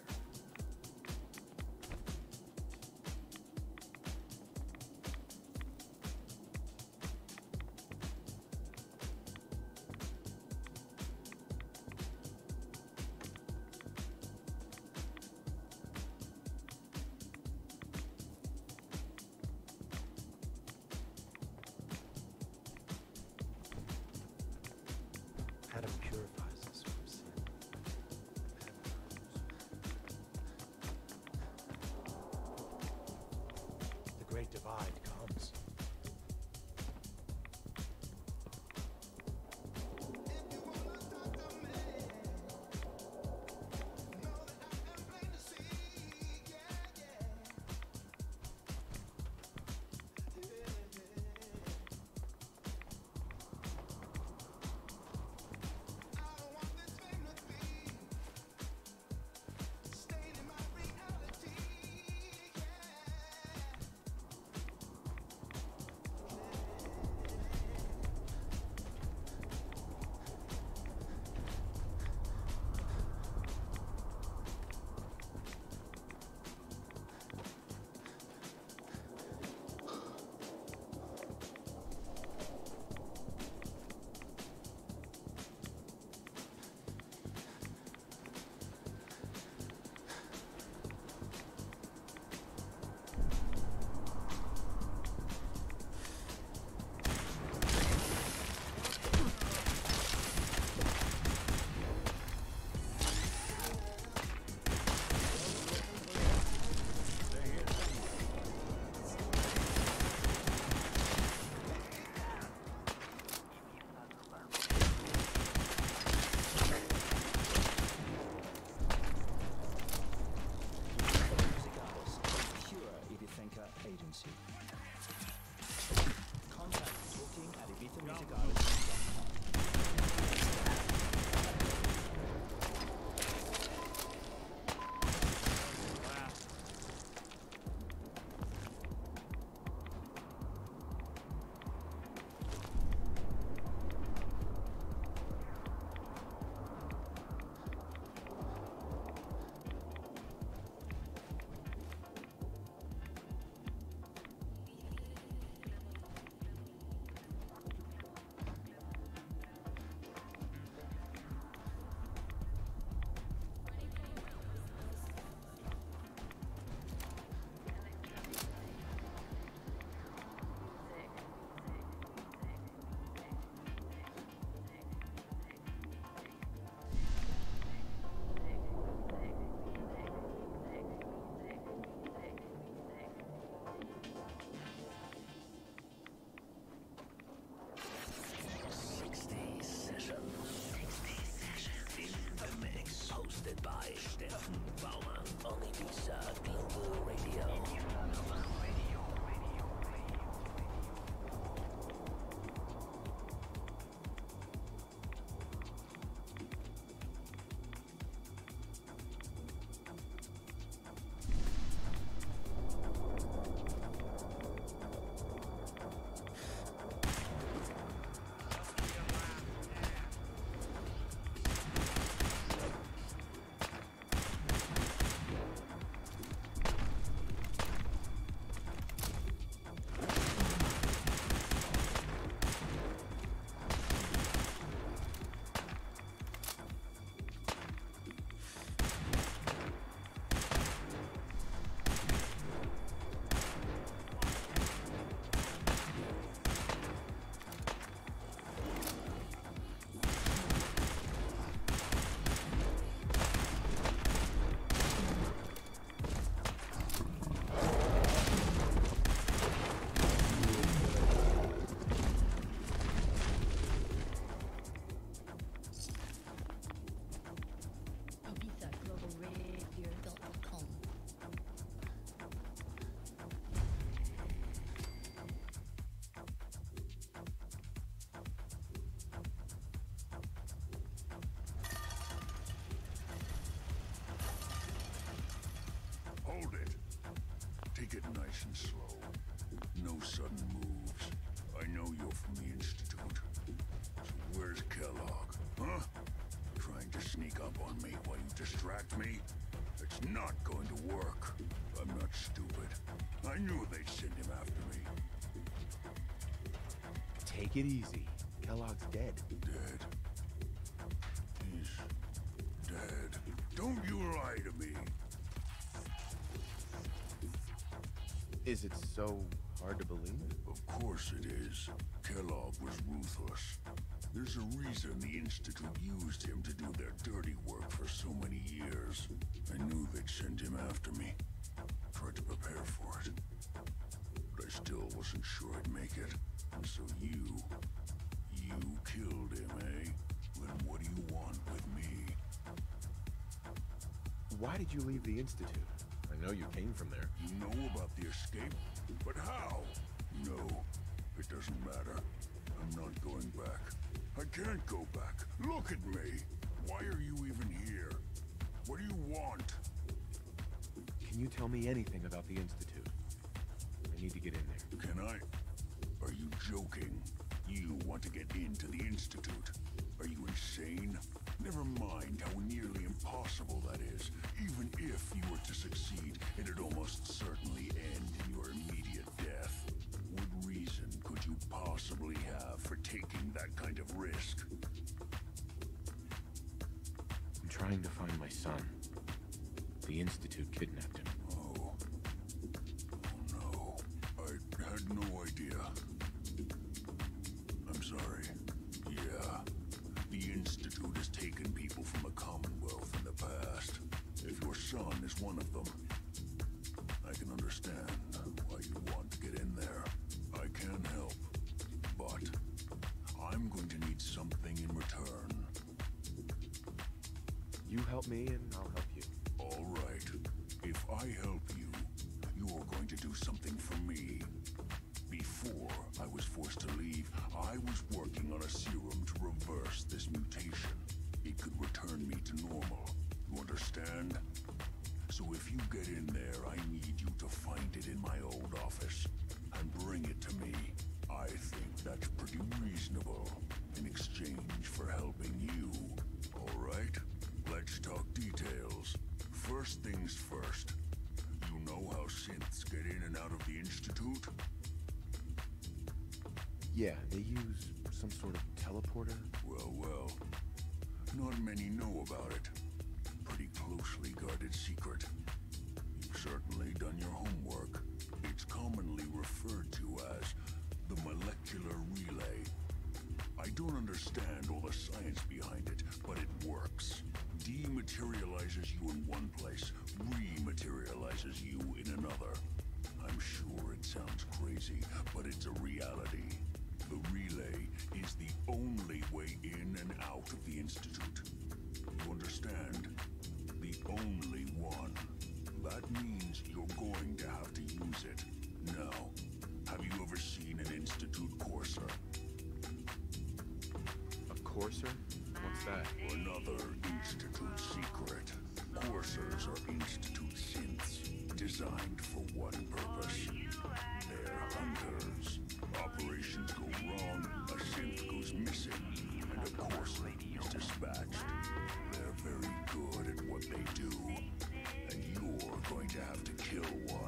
Atom purifies us from sin. by Stefan Baumann. Only Visa Global Radio. Ibiza Global Radio dot com. Hold it. Take it nice and slow. No sudden moves. I know you're from the Institute. So where's Kellogg? Huh? Trying to sneak up on me while you distract me? It's not going to work. I'm not stupid. I knew they'd send him after me. Take it easy. Kellogg's dead. Dead? He's dead. Don't you lie to me. Is it so hard to believe? Of course it is. Kellogg was ruthless. There's a reason the Institute used him to do their dirty work for so many years. I knew they'd send him after me. Tried to prepare for it. But I still wasn't sure I'd make it. And so you... you killed him, eh? Then what do you want with me? Why did you leave the Institute? I know you came from there. You know about the escape? But how? No, it doesn't matter. I'm not going back. I can't go back. Look at me. Why are you even here? What do you want? Can you tell me anything about the Institute? I need to get in there. Can I? Are you joking? You want to get into the Institute? Are you insane? Never mind how nearly impossible that is. Even if you were to succeed, it'd almost certainly end in your immediate death. What reason could you possibly have for taking that kind of risk? I'm trying to find my son. The Institute kidnapped him. Oh. Oh no. I had no idea. I'm sorry. Yeah. The Institute has taken people from the Commonwealth in the past. If your son is one of them, I can understand why you want to get in there. I can help, but I'm going to need something in return. You help me and I'll help you. All right. If I help you, you're going to do something for me. Before I was forced to leave, I was working on a serum to reverse this mutation. It could return me to normal. You understand? So if you get in there, I need you to find it in my old office and bring it to me. I think that's pretty reasonable in exchange for helping you. All right? Let's talk details. First things first. You know how synths get in and out of the Institute? Yeah, they use some sort of teleporter. Well, well. Not many know about it. Pretty closely guarded secret. You've certainly done your homework. It's commonly referred to as the molecular relay. I don't understand all the science behind it, but it works. Dematerializes you in one place, rematerializes you in another. I'm sure it sounds crazy, but it's a reality. The relay is the only way in and out of the Institute. You understand? Courser? What's that? Another Institute secret. Coursers are Institute synths, designed for one purpose. They're hunters. Operations go wrong, a synth goes missing, and a Courser is dispatched. They're very good at what they do, and you're going to have to kill one.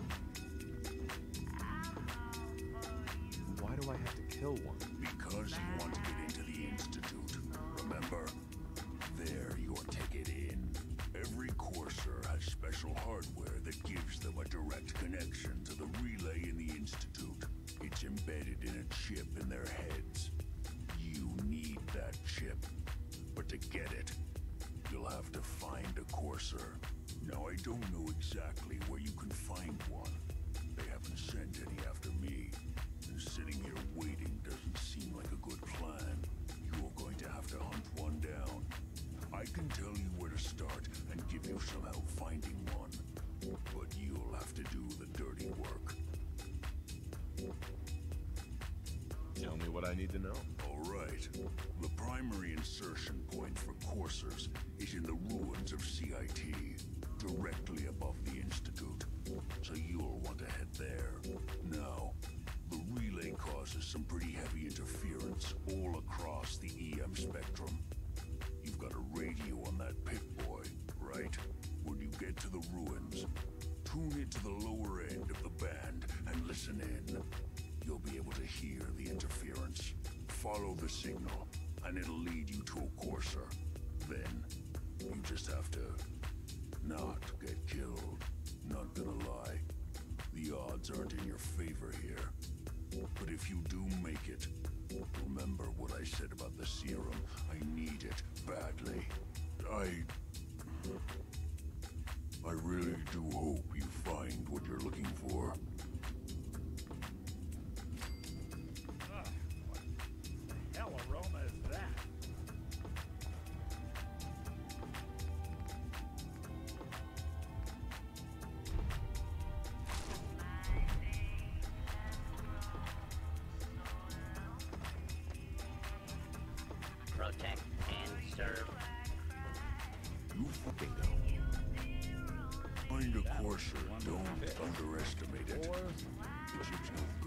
Why do I have to kill one? Because you want to get into the Institute. Remember? They're your ticket in. Every Courser has special hardware that gives them a direct connection to the relay in the Institute. It's embedded in a chip in their heads. You need that chip. But to get it, you'll have to find a Courser. Now, I don't know exactly where you can find one. They haven't sent any after me. And sitting here waiting doesn't seem like a good plan. You're going to have to hunt one down. I can tell you where to start and give you some help finding one. But you'll have to do the dirty work. Tell me what I need to know. All right. The primary insertion point for Coursers is in the ruins of C I T, directly above the Institute. So you'll want to head there. Now, the relay causes some pretty heavy interference all across the E M spectrum. You've got a radio on that Pip-Boy, right? When you get to the ruins, tune it to the lower end of the band and listen in. You'll be able to hear the interference. Follow the signal, and it'll lead you to a Courser. Then, you just have to not get killed. Not gonna lie, the odds aren't in your favor here. But if you do make it, remember what I said about the serum. I need it badly. I... I really do hope you find what you're looking for. Ugh, what the hell aroma is that? Protect and serve. You fucking know. Find a Courser. Don't underestimate it. The chip's no